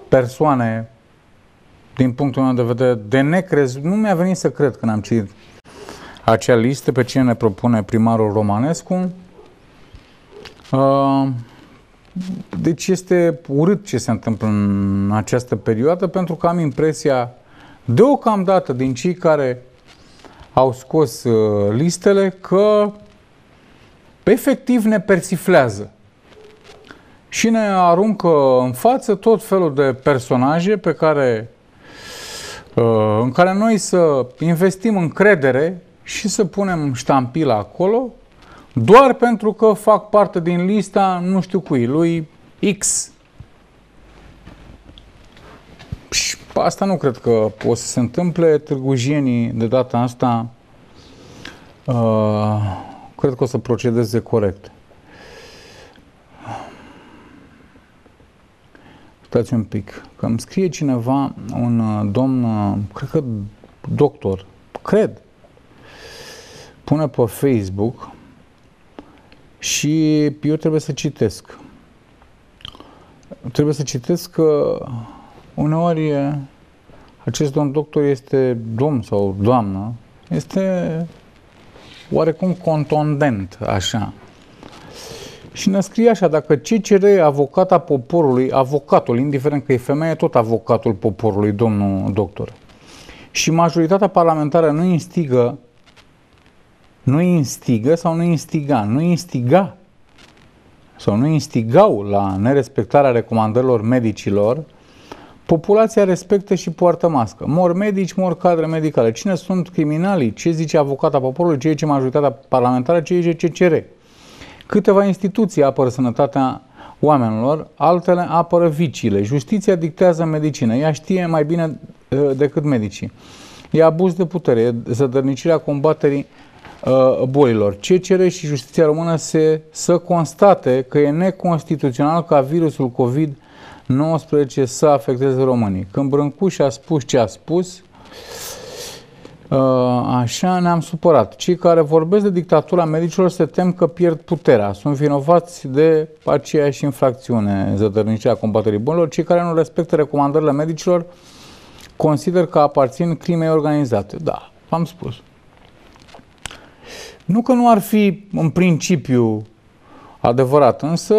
persoane, din punctul meu de vedere, de necrezut. Nu mi-a venit să cred când am citit acea listă pe cine ne propune primarul Romanescu. Deci este urât ce se întâmplă în această perioadă, pentru că am impresia, deocamdată, din cei care au scos listele, că efectiv ne persiflează și ne aruncă în față tot felul de personaje pe care, în care noi să investim încredere și să punem ștampila acolo, doar pentru că fac parte din lista nu știu cui, lui X. Și asta nu cred că o să se întâmple. Târgujienii de data asta uh, cred că o să procedeze corect. Stați un pic, că îmi scrie cineva, un domn, cred că doctor, cred, pune pe Facebook și eu trebuie să citesc. Trebuie să citesc că uneori acest domn doctor este domn sau doamnă, este oarecum contundent, așa. Și ne scrie așa, dacă C C R, avocata poporului, avocatul, indiferent că e femeie, tot avocatul poporului, domnul doctor, și majoritatea parlamentară nu instigă, nu instigă sau nu instiga, nu instiga sau nu instigau la nerespectarea recomandărilor medicilor, populația respectă și poartă mască. Mor medici, mor cadre medicale. Cine sunt criminalii? Ce zice avocata poporului? Ce zice majoritatea parlamentară? Ce zice C C R? Câteva instituții apără sănătatea oamenilor, altele apără viciile. Justiția dictează medicină. Ea știe mai bine uh, decât medicii. E abuz de putere, e zădărnicirea combaterii uh, bolilor. C C R și justiția română se, să constate că e neconstituțional ca virusul COVID nouăsprezece să afecteze românii. Când Brâncuș a spus ce a spus, așa ne-am supărat. Cei care vorbesc de dictatura medicilor se tem că pierd puterea. Sunt vinovați de aceeași infracțiune, zădărnicirea combaterii bolilor. Cei care nu respectă recomandările medicilor consider că aparțin crimei organizate. Da, v-am spus. Nu că nu ar fi în principiu adevărat, însă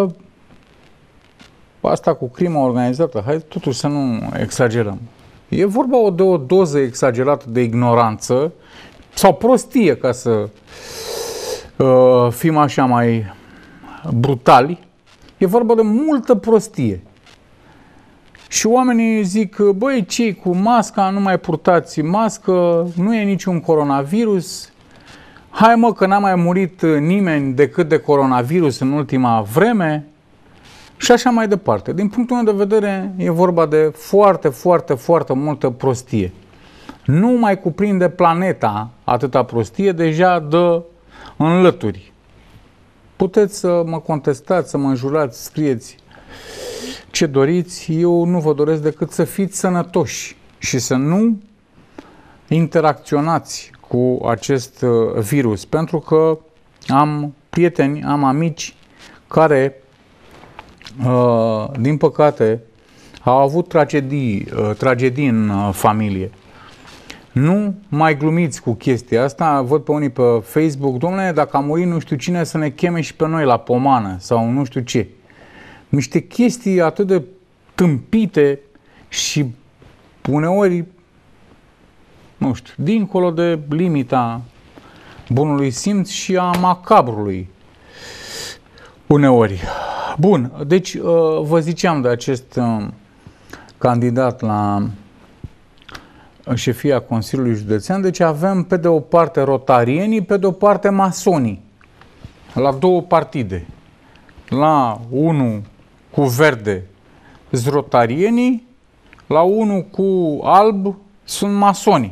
asta cu crima organizată, hai totuși să nu exagerăm. E vorba de o doză exagerată de ignoranță sau prostie, ca să uh, fim așa mai brutali. E vorba de multă prostie. Și oamenii zic, băi, cei cu masca, nu mai purtați mască, nu e niciun coronavirus. Hai mă, că n-a mai murit nimeni decât de coronavirus în ultima vreme. Și așa mai departe. Din punctul meu de vedere, e vorba de foarte, foarte, foarte multă prostie. Nu mai cuprinde planeta atâta prostie, deja dă înlături. Puteți să mă contestați, să mă înjurați, scrieți ce doriți. Eu nu vă doresc decât să fiți sănătoși și să nu interacționați cu acest virus. Pentru că am prieteni, am amici care, Uh, din păcate, au avut tragedii, uh, tragedii în uh, familie. Nu mai glumiți cu chestia asta. Văd pe unii pe Facebook, domnule, dacă a murit nu știu cine, să ne cheme și pe noi la pomană sau nu știu ce. Niște chestii atât de tâmpite și uneori, nu știu, dincolo de limita bunului simț și a macabrului. Uneori. Bun, deci vă ziceam de acest candidat la șefia Consiliului Județean. Deci avem pe de o parte rotarienii, pe de o parte masonii. La două partide. La unul cu verde sunt rotarienii, la unul cu alb sunt masonii.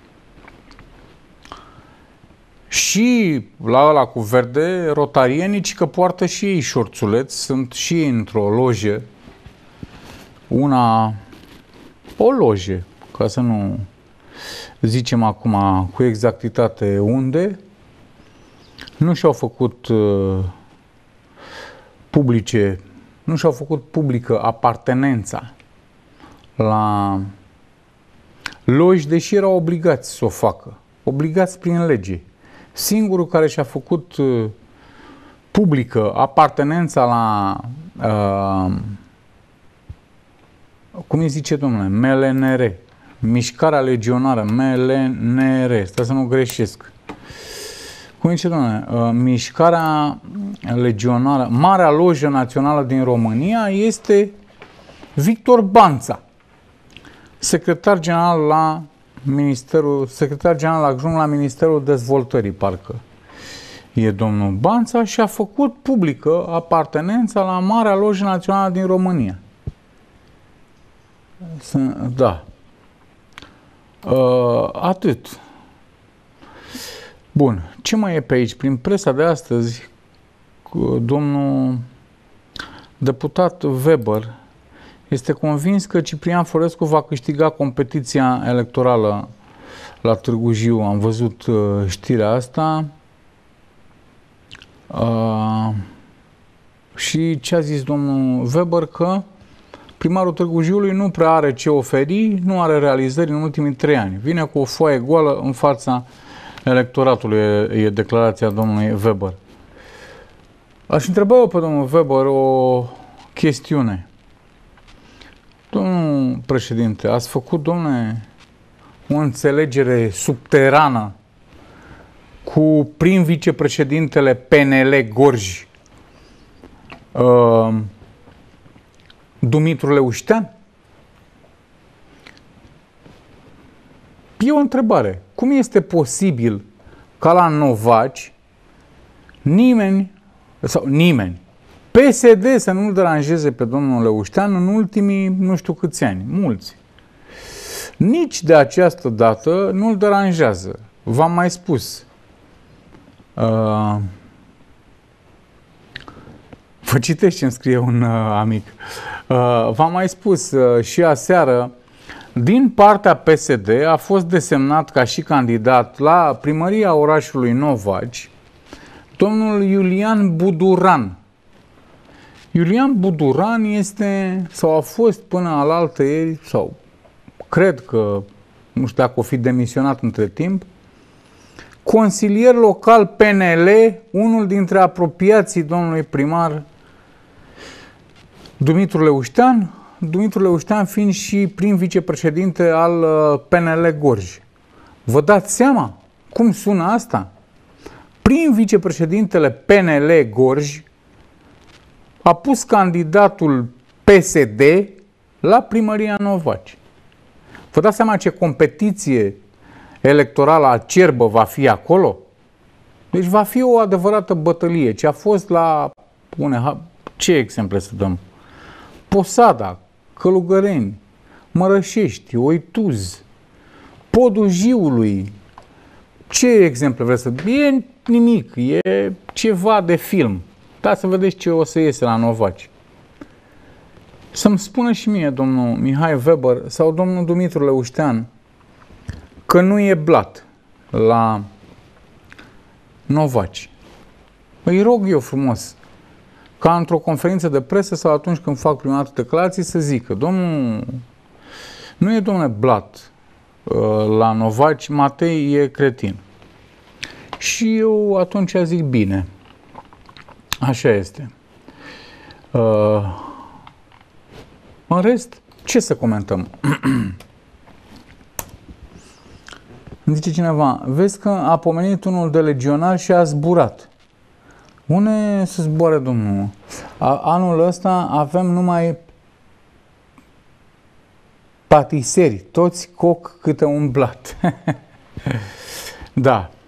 Și la ăla cu verde, rotarienii, ci că poartă și ei șorțuleți, sunt și ei într-o lojă, una, o lojă, ca să nu zicem acum cu exactitate unde, nu și-au făcut uh, publice, nu și-au făcut publică apartenența la loji, deși erau obligați să o facă. Obligați prin lege. Singurul care și-a făcut uh, publică apartenența la, uh, cum îi zice, domnule, M L N R, Mișcarea Legionară, M L N R, stai să nu greșesc. Cum zice, domnule, uh, Mișcarea Legionară, Marea Lojă Națională din România este Victor Banța, secretar general la Ministerul, secretar general adjunct la Ministerul Dezvoltării, parcă e domnul Banța, și a făcut publică apartenența la Marea Lojă Națională din România. Da. Uh, atât. Bun. Ce mai e pe aici? Prin presa de astăzi, domnul deputat Weber este convins că Ciprian Florescu va câștiga competiția electorală la Târgu Jiu. Am văzut uh, știrea asta. Uh, și ce a zis domnul Weber? Că primarul Târgu Jiului nu prea are ce oferi, nu are realizări în ultimii trei ani. Vine cu o foaie goală în fața electoratului, e, e declarația domnului Weber. Aș întreba eu pe domnul Weber o chestiune. Domnul președinte, ați făcut, domnule, o înțelegere subterană cu prim vicepreședintele P N L Gorj, uh, Dumitru Leuștean? E o întrebare. Cum este posibil ca la Novaci nimeni, sau nimeni, P S D să nu-l deranjeze pe domnul Leuștean în ultimii nu știu câți ani, mulți. Nici de această dată nu-l deranjează. V-am mai spus. Uh, vă citesc ce-mi scrie un uh, amic. Uh, V-am mai spus uh, și aseară, din partea P S D a fost desemnat ca și candidat la primăria orașului Novaci domnul Iulian Buduran. Iulian Buduran este, sau a fost până alaltăieri, sau cred că, nu știu dacă o fi demisionat între timp, consilier local P N L, unul dintre apropiații domnului primar Dumitru Leuștean, Dumitru Leuștean fiind și prim vicepreședinte al P N L Gorj. Vă dați seama cum sună asta? Prim vicepreședintele P N L Gorj a pus candidatul P S D la primăria Novaci. Vă dați seama ce competiție electorală acerbă va fi acolo? Deci va fi o adevărată bătălie. Ce a fost la... Pune, ce exemple să dăm? Posada, Călugăreni, Mărășești, Oituz, Podul Jiului. Ce exemple vreți să... E nimic, e ceva de film. Da, să vedeți ce o să iese la Novaci. Să-mi spună și mie, domnul Mihai Weber sau domnul Dumitru Leuștean, că nu e blat la Novaci. Îi rog eu frumos, ca într-o conferință de presă sau atunci când fac prima dată declarații, să zică, domnul, nu e domnule blat la Novaci, Matei e cretin. Și eu atunci zic bine. Așa este. Uh, în rest, ce să comentăm? Îmi zice cineva, vezi că a pomenit unul de legionar și a zburat. Unde să zboare, domnul? A, anul ăsta avem numai patiseri, toți coc câte un blat. Da.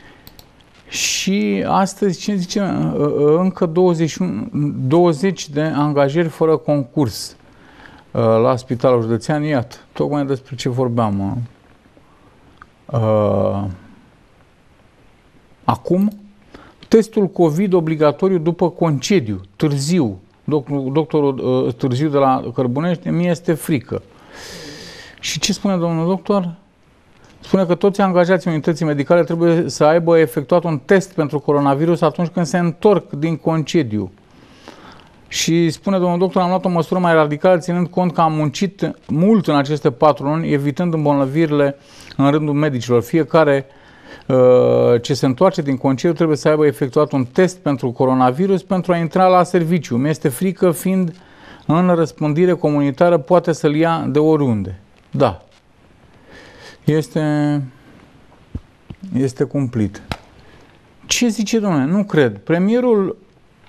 Și astăzi, ce zice, încă douăzeci, douăzeci de angajări fără concurs la Spitalul Județean. Iată, tocmai despre ce vorbeam. Acum, testul COVID obligatoriu după concediu, târziu. Doctorul Târziu de la Cărbunești, mie este frică. Și ce spune domnul doctor? Spune că toți angajații unității medicale trebuie să aibă efectuat un test pentru coronavirus atunci când se întorc din concediu. Și spune domnul doctor, am luat o măsură mai radicală, ținând cont că am muncit mult în aceste patru luni, evitând îmbolnăvirile în rândul medicilor. Fiecare uh, ce se întoarce din concediu trebuie să aibă efectuat un test pentru coronavirus pentru a intra la serviciu. Mi-este frică, fiind în răspândire comunitară, poate să-l ia de oriunde. Da. Este, este cumplit. Ce zice, domnule? Nu cred. Premierul,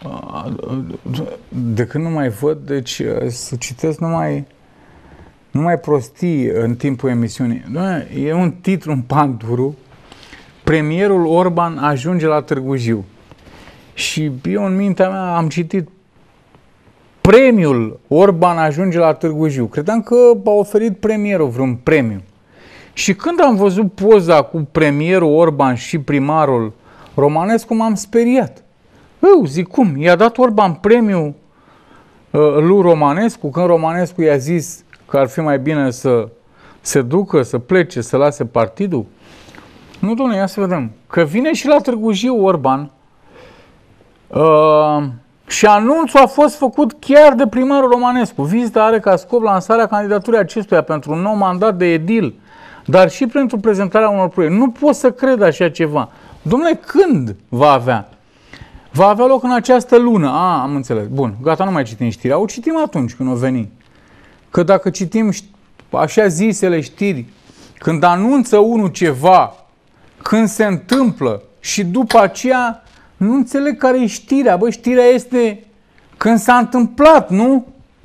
de când nu mai văd, deci să citesc numai, numai prostii în timpul emisiunii. Domnule, e un titlu în Panturu, Premierul Orban ajunge la Târgu Jiu. Și eu în mintea mea am citit Premiul Orban ajunge la Târgu Jiu. Credeam că a oferit premierul vreun premiu. Și când am văzut poza cu premierul Orban și primarul Romanescu, m-am speriat. Eu zic, cum? I-a dat Orban premiul uh, lui Romanescu, când Romanescu i-a zis că ar fi mai bine să se ducă, să plece, să lase partidul? Nu, domnule, ia să vedem. Că vine și la Târgu Jiu Orban uh, și anunțul a fost făcut chiar de primarul Romanescu. Vizita are ca scop lansarea candidaturii acestuia pentru un nou mandat de edil, dar și pentru prezentarea unor proiecte. Nu pot să cred așa ceva. Dom'le, când va avea? Va avea loc în această lună. A, am înțeles. Bun, gata, nu mai citim știrea. O citim atunci când o veni. Că dacă citim așa zisele știri, când anunță unul ceva, când se întâmplă și după aceea nu înțeleg care e știrea. Bă, știrea este când s-a întâmplat, nu?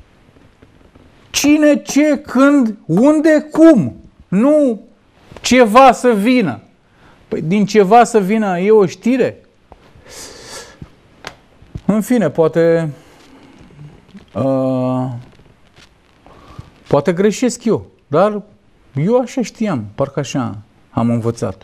Cine, ce, când, unde, cum? Nu ceva să vină. Păi din ceva să vină e o știre? În fine, poate uh, poate greșesc eu, dar eu așa știam, parcă așa am învățat.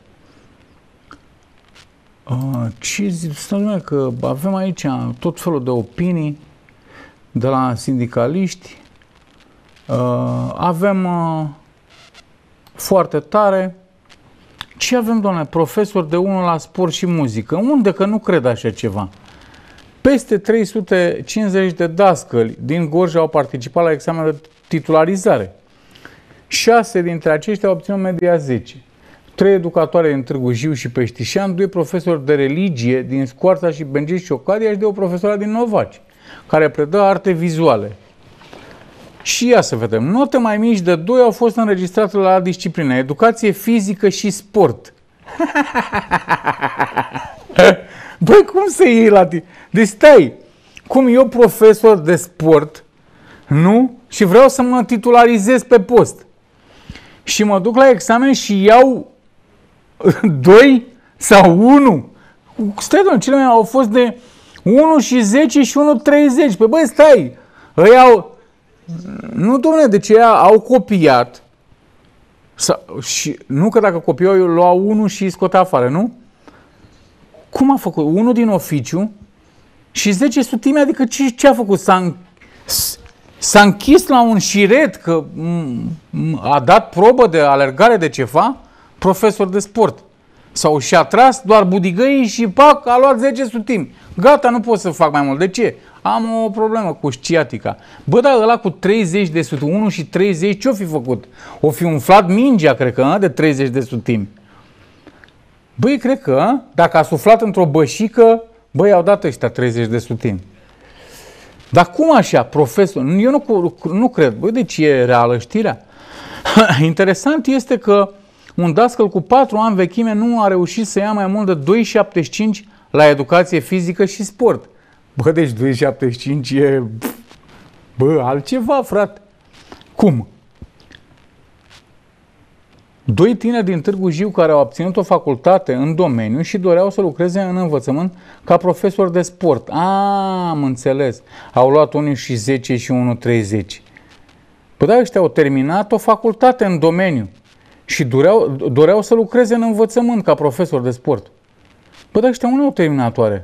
Uh, ce zic, stai, că avem aici tot felul de opinii de la sindicaliști. Uh, avem uh, foarte tare. Ce avem, doamne? Profesor de unul la sport și muzică. Unde? Că nu cred așa ceva. Peste trei sute cincizeci de dascăli din Gorj au participat la examenul de titularizare. Șase dintre aceștia au obținut media zece. Trei educatoare din Târgu Jiu și Peștișan, doi profesori de religie din Scoarța și Bengești și Ocadia și de o profesoară din Novaci, care predă arte vizuale. Și ia să vedem. Note mai mici de doi au fost înregistrate la discipline educație fizică și sport. Băi, cum să iei la tine? Deci stai, cum eu profesor de sport, nu? Și vreau să mă titularizez pe post. Și mă duc la examen și iau doi sau unu. Stai, doamne, cele mai au fost de unu și zece și unu treizeci. Păi băi, stai, ăia au... Nu, dom'le, deci ăia au copiat. Sau, și, nu că dacă copiau, eu luau unu și îi scotea afară, nu? Cum a făcut? Unul din oficiu și zece sutime, adică ce, ce a făcut? S-a, s-a închis la un șiret că a dat probă de alergare de ceva, profesor de sport. Sau și-a tras doar budigăii și pac, a luat zece sutimi. Gata, nu pot să fac mai mult. De ce? Am o problemă cu sciatica. Bă, dar ăla cu treizeci de sutimi, unu și treizeci, ce-o fi făcut? O fi umflat mingea, cred că, de treizeci de sutimi. Băi, cred că, dacă a suflat într-o bășică, băi, au dat ăștia treizeci de sutimi. Dar cum așa, profesor? Eu nu, nu cred. Băi, deci e reală știrea? Interesant este că un dascăl cu patru ani vechime nu a reușit să ia mai mult de doi virgulă șaptezeci și cinci la educație fizică și sport. Bă, deci doi virgulă șaptezeci și cinci e... Bă, altceva, frate. Cum? Doi tineri din Târgu Jiu care au obținut o facultate în domeniu și doreau să lucreze în învățământ ca profesor de sport. A, am înțeles. Au luat unu și zece și unu treizeci. Păi da, ăștia au terminat o facultate în domeniu și doreau, doreau să lucreze în învățământ ca profesor de sport. Păi da, ăștia unde au terminat oare?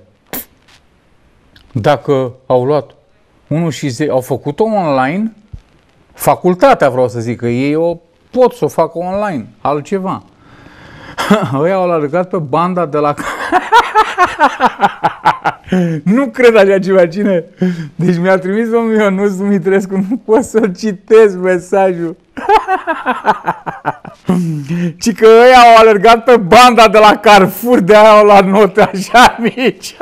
Dacă au luat unu și zece, au făcut-o online, facultatea vreau să zic, că ei o pot să o facă online, altceva. Ăia au alergat pe banda de la... Nu cred așa ceva, cine? Deci mi-a trimis domnul Ionuț Dumitrescu, nu pot să-l citesc mesajul. Ci că ăia au alergat pe banda de la Carrefour, de-aia au luat note așa mici.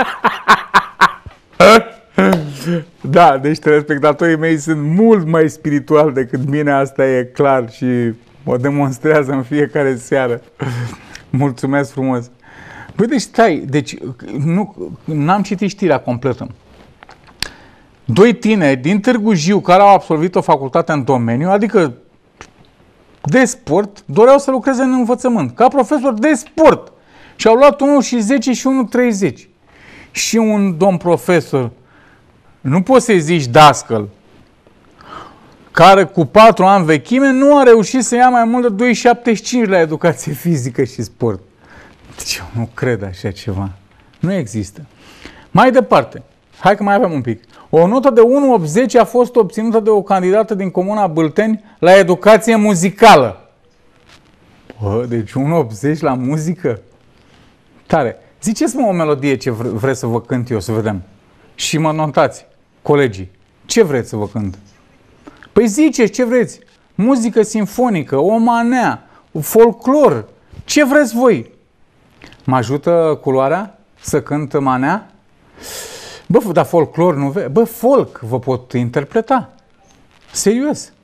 Da, deci telespectatorii mei sunt mult mai spirituali decât mine, asta e clar și o demonstrează în fiecare seară. Mulțumesc frumos. Băi, deci stai, deci nu, n-am citit știrea completă. Doi tineri din Târgu Jiu care au absolvit o facultate în domeniu, adică de sport, doreau să lucreze în învățământ, ca profesor de sport. Și au luat unul și zece și unul treizeci. Și un domn profesor, nu poți să-i zici dascăl, care cu patru ani vechime nu a reușit să ia mai mult de doi virgulă șaptezeci și cinci la educație fizică și sport. Deci eu nu cred așa ceva. Nu există. Mai departe, hai că mai avem un pic. O notă de unu virgulă optzeci a fost obținută de o candidată din comuna Bâlteni la educație muzicală. Bă, deci unu virgulă optzeci la muzică? Tare. Ziceți-mă o melodie ce vre vreți să vă cânt eu, să vedem. Și mă notați, colegii. Ce vreți să vă cânt? Păi ziceți ce vreți. Muzică simfonică, o manea, folclor. Ce vreți voi? Mă ajută culoarea să cânt manea? Bă, dar folclor nu vezi? Bă, folk vă pot interpreta. Serios.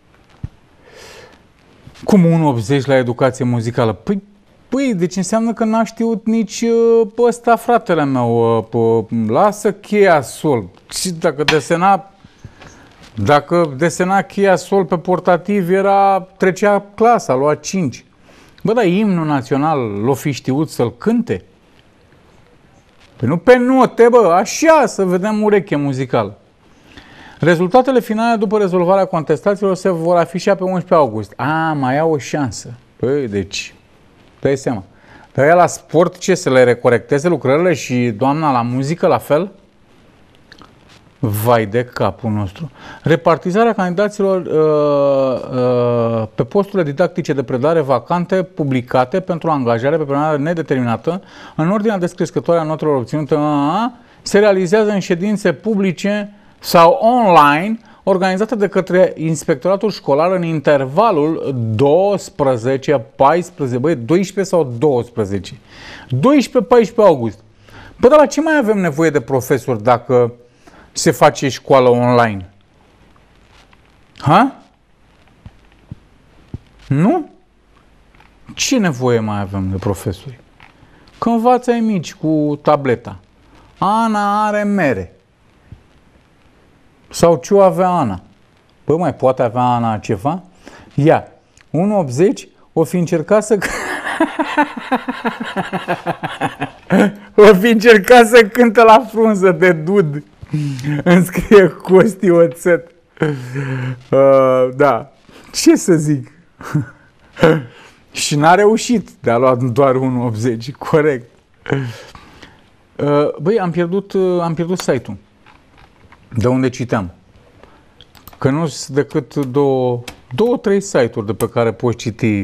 Cum unu virgulă optzeci la educație muzicală? Păi, păi, deci înseamnă că n-a știut nici uh, ăsta, fratele meu. Uh, lasă cheia sol. Și dacă desena, dacă desena cheia sol pe portativ, era, trecea clasa, lua cinci. Bă, dar imnul național l-o fi știut să-l cânte? Păi nu pe note, bă, așa să vedem ureche muzicală. Rezultatele finale după rezolvarea contestațiilor se vor afișa pe unsprezece august. A, mai au o șansă. Păi, deci, dai seama. Dar ea la sport ce, să le recorecteze lucrările și doamna la muzică la fel? Vai de capul nostru. Repartizarea candidaților uh, uh, pe posturile didactice de predare vacante publicate pentru angajare pe perioadă nedeterminată în ordinea descrescătoare a notelor obținute uh, se realizează în ședințe publice sau online organizate de către Inspectoratul Școlar în intervalul doisprezece paisprezece, băi, doisprezece sau douăsprezece? doisprezece paisprezece august. Păi, dar la ce mai avem nevoie de profesori dacă se face școală online? Ha? Nu? Ce nevoie mai avem de profesori? Că învață ai mici cu tableta. Ana are mere. Sau ce avea Ana? Păi mai poate avea Ana ceva? Ia, unu virgulă optzeci o fi încercat să... o fi încercat să cântă la frunză de dud. Îmi scrie Costi Oțet. Uh, da. Ce să zic? Și n-a reușit de a lua doar unu virgulă optzeci. Corect. Uh, băi, am pierdut, uh, am pierdut site-ul. De unde citeam. Că nu sunt decât două, două, trei site-uri de pe care poți citi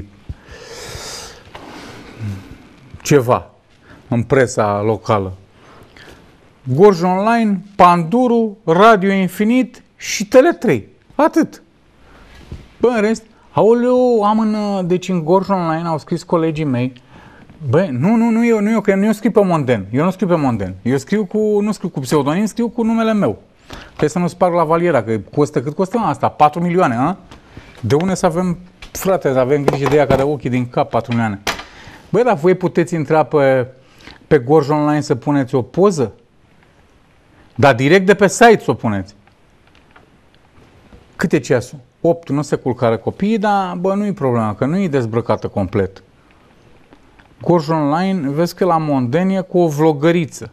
ceva în presa locală. Gorj Online, Panduru, Radio Infinit și Tele trei. Atât. Bă, în rest, aoleu, am în, deci în Gorj Online au scris colegii mei. Bă, nu, nu, nu eu, nu eu, că nu eu scriu pe Monden. Eu nu scriu pe Monden. Eu scriu cu, nu scriu cu pseudonim, scriu cu numele meu. Trebuie să nu sparg la valiera, că costă, cât costă asta? patru milioane, a? De unde să avem, frate, să avem grijă de ea ca de ochii din cap, patru milioane. Băi, dar voi puteți intra pe, pe Gorj Online să puneți o poză? Dar direct de pe site să o puneți. Cât e ceasul? opt, nu se culcară copiii, dar bă, nu-i problema, că nu e dezbrăcată complet. Gorj Online, vezi că la Mondenie cu o vlogăriță.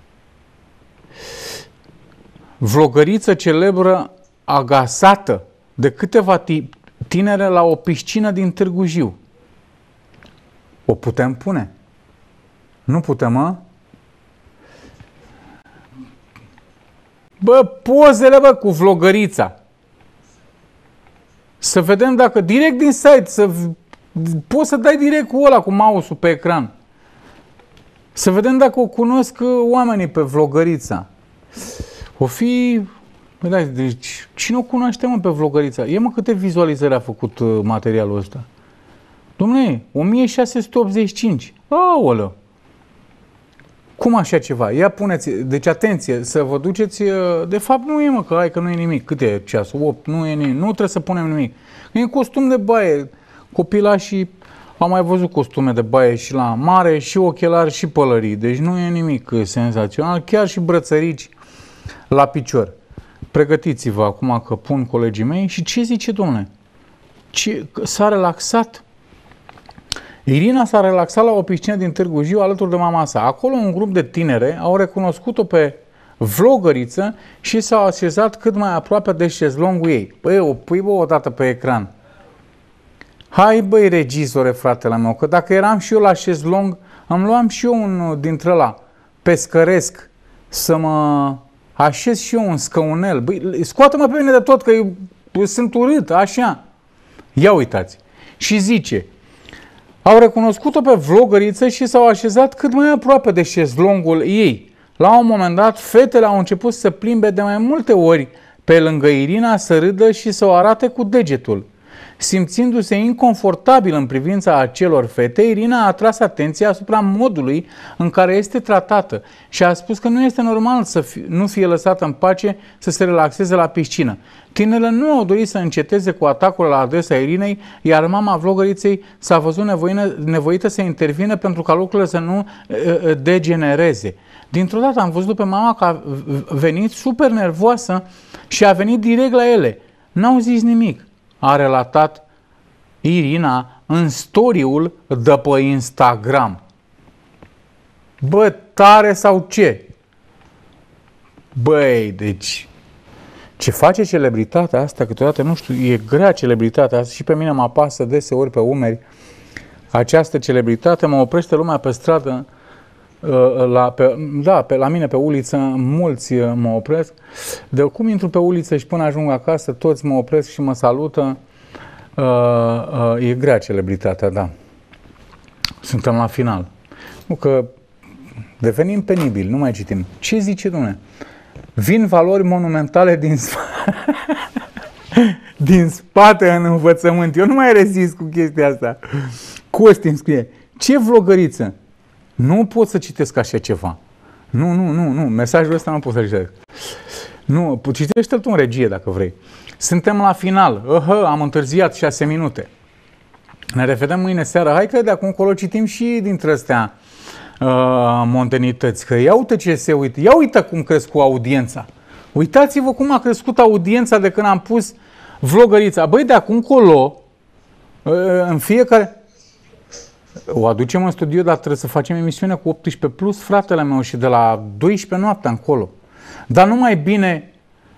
Vlogăriță celebră agasată de câteva tinere la o piscină din Târgu Jiu. O putem pune? Nu putem, mă? Bă, pozele, bă, cu vlogărița. Să vedem dacă direct din site, să poți să dai direct cu ăla, cu mouse-ul pe ecran. Să vedem dacă o cunosc oamenii pe vlogărița. O fi... Bă, da, deci, cine o cunoaște, mă, pe vlogărița? E, mă, câte vizualizări a făcut uh, materialul ăsta? Dom'le, o mie șase sute optzeci și cinci. Aoleu! Cum așa ceva? Ia puneți, deci atenție, să vă duceți, de fapt nu e, mă, că hai că nu e nimic. Cât e ceasul? opt, nu e nimic. Nu trebuie să punem nimic. E costum de baie. Copilașii au mai văzut costume de baie și la mare, și ochelari, și pălării. Deci nu e nimic senzațional. Chiar și brățărici la picior. Pregătiți-vă acum că pun colegii mei și ce zice, domnule? Ce, s-a relaxat? Irina s-a relaxat la o piscină din Târgu Jiu alături de mama sa. Acolo un grup de tinere au recunoscut-o pe vlogăriță și s-au așezat cât mai aproape de șezlongul ei. Băi, o pui, bă, o dată pe ecran. Hai, băi, regizore, fratele meu, că dacă eram și eu la șezlong, îmi luam și eu un dintre ăla pescăresc să mă așez și eu un scăunel. Băi, scoate-mă pe mine de tot, că eu, eu sunt urât, așa. Ia uitați. Și zice... Au recunoscut-o pe vlogăriță și s-au așezat cât mai aproape de șezlongul ei. La un moment dat, fetele au început să se plimbe de mai multe ori pe lângă Irina, să râdă și să o arate cu degetul. Simțindu-se inconfortabil în privința acelor fete, Irina a atras atenția asupra modului în care este tratată și a spus că nu este normal să fi, nu fie lăsată în pace să se relaxeze la piscină. Tinerele nu au dorit să înceteze cu atacul la adresa Irinei, iar mama vlogăriței s-a văzut nevoită, nevoită să intervină pentru ca lucrurile să nu uh, degenereze. Dintr-o dată am văzut pe mama că a venit super nervoasă și a venit direct la ele. N-au zis nimic. A relatat Irina în story-ul de pe Instagram. Bă, tare sau ce? Băi, deci, ce face celebritatea asta, câteodată, nu știu, e grea celebritatea asta și pe mine mă apasă deseori pe umeri. Această celebritate mă oprește lumea pe stradă, la, pe, da, pe, la mine pe uliță, mulți mă opresc. De cum intru pe uliță și până ajung acasă, toți mă opresc și mă salută. Uh, uh, e grea celebritatea, da. Suntem la final. Nu că devenim penibili, nu mai citim. Ce zice, dom'le? Vin valori monumentale din, sp- din spate în învățământ. Eu nu mai rezist cu chestia asta. Costi îmi scrie. Ce vlogăriță? Nu pot să citesc așa ceva. Nu, nu, nu, nu. Mesajul ăsta nu pot să-l citesc. Nu, citește-l tu în regie dacă vrei. Suntem la final. Ahă, am întârziat șase minute. Ne revedem mâine seară. Hai că de acum încolo citim și dintre astea uh, montenități. Că ia uite ce se uită. Ia uite cum crescu audiența. Uitați-vă cum a crescut audiența de când am pus vlogărița. Băi, de acum încolo, uh, în fiecare... O aducem în studio, dar trebuie să facem emisiune cu optsprezece plus, fratele meu, și de la douăsprezece noaptea încolo. Dar nu mai bine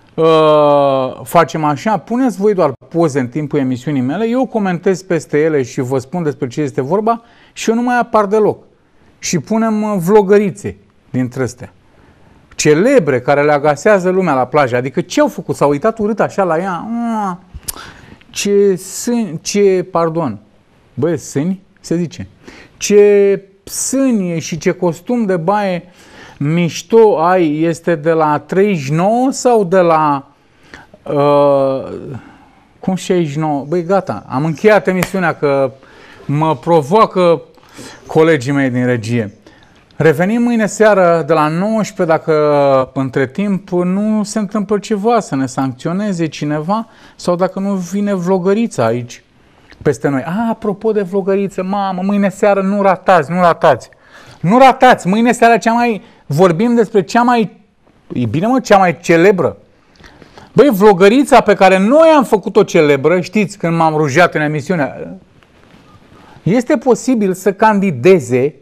uh, facem așa, puneți voi doar poze în timpul emisiunii mele, eu comentez peste ele și vă spun despre ce este vorba și eu nu mai apar deloc. Și punem vlogărițe dintre astea. Celebre care le agasează lumea la plajă. Adică ce au făcut? S-au uitat urât așa la ea? Ce sâni, ce, pardon, băi, sâni? Se zice. Ce sânie și ce costum de baie mișto ai, este de la treizeci și nouă sau de la uh, cum șaizeci și nouă? Băi, gata, am încheiat emisiunea că mă provoacă colegii mei din regie. Revenim mâine seară de la nouăsprezece dacă între timp nu se întâmplă ceva, să ne sancționeze cineva sau dacă nu vine vlogărița aici peste noi. A, apropo de vlogăriță, mamă, mâine seară nu ratați, nu ratați. Nu ratați, mâine seară cea mai, vorbim despre cea mai, e bine mă, cea mai celebră. Băi, vlogărița pe care noi am făcut-o celebră, știți, când m-am rujat în emisiunea, este posibil să candideze,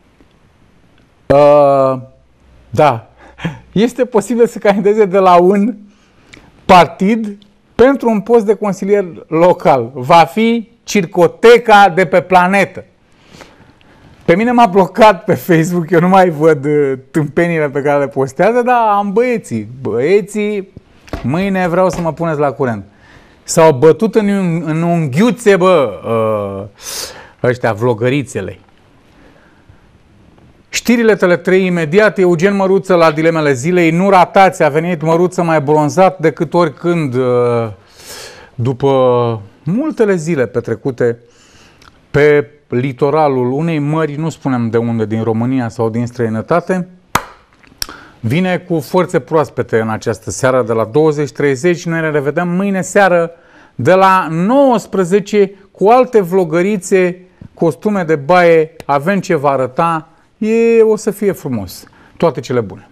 uh, da, este posibil să candideze de la un partid pentru un post de consilier local. Va fi circoteca de pe planetă. Pe mine m-a blocat pe Facebook, eu nu mai văd tâmpenile pe care le postează, dar am băieții. Băieții, mâine vreau să mă puneți la curent. S-au bătut în, în unghiuțe, bă, ăștia, vlogărițele. Știrile Tele trei imediat, Eugen Măruță la dilemele zilei. Nu ratați, a venit Măruță mai bronzat decât oricând după multele zile petrecute pe litoralul unei mări, nu spunem de unde, din România sau din străinătate. Vine cu forțe proaspete în această seară de la douăzeci treizeci. Noi ne revedem mâine seară de la nouăsprezece cu alte vlogărițe, costume de baie. Avem ce vă arăta. E, o să fie frumos. Toate cele bune!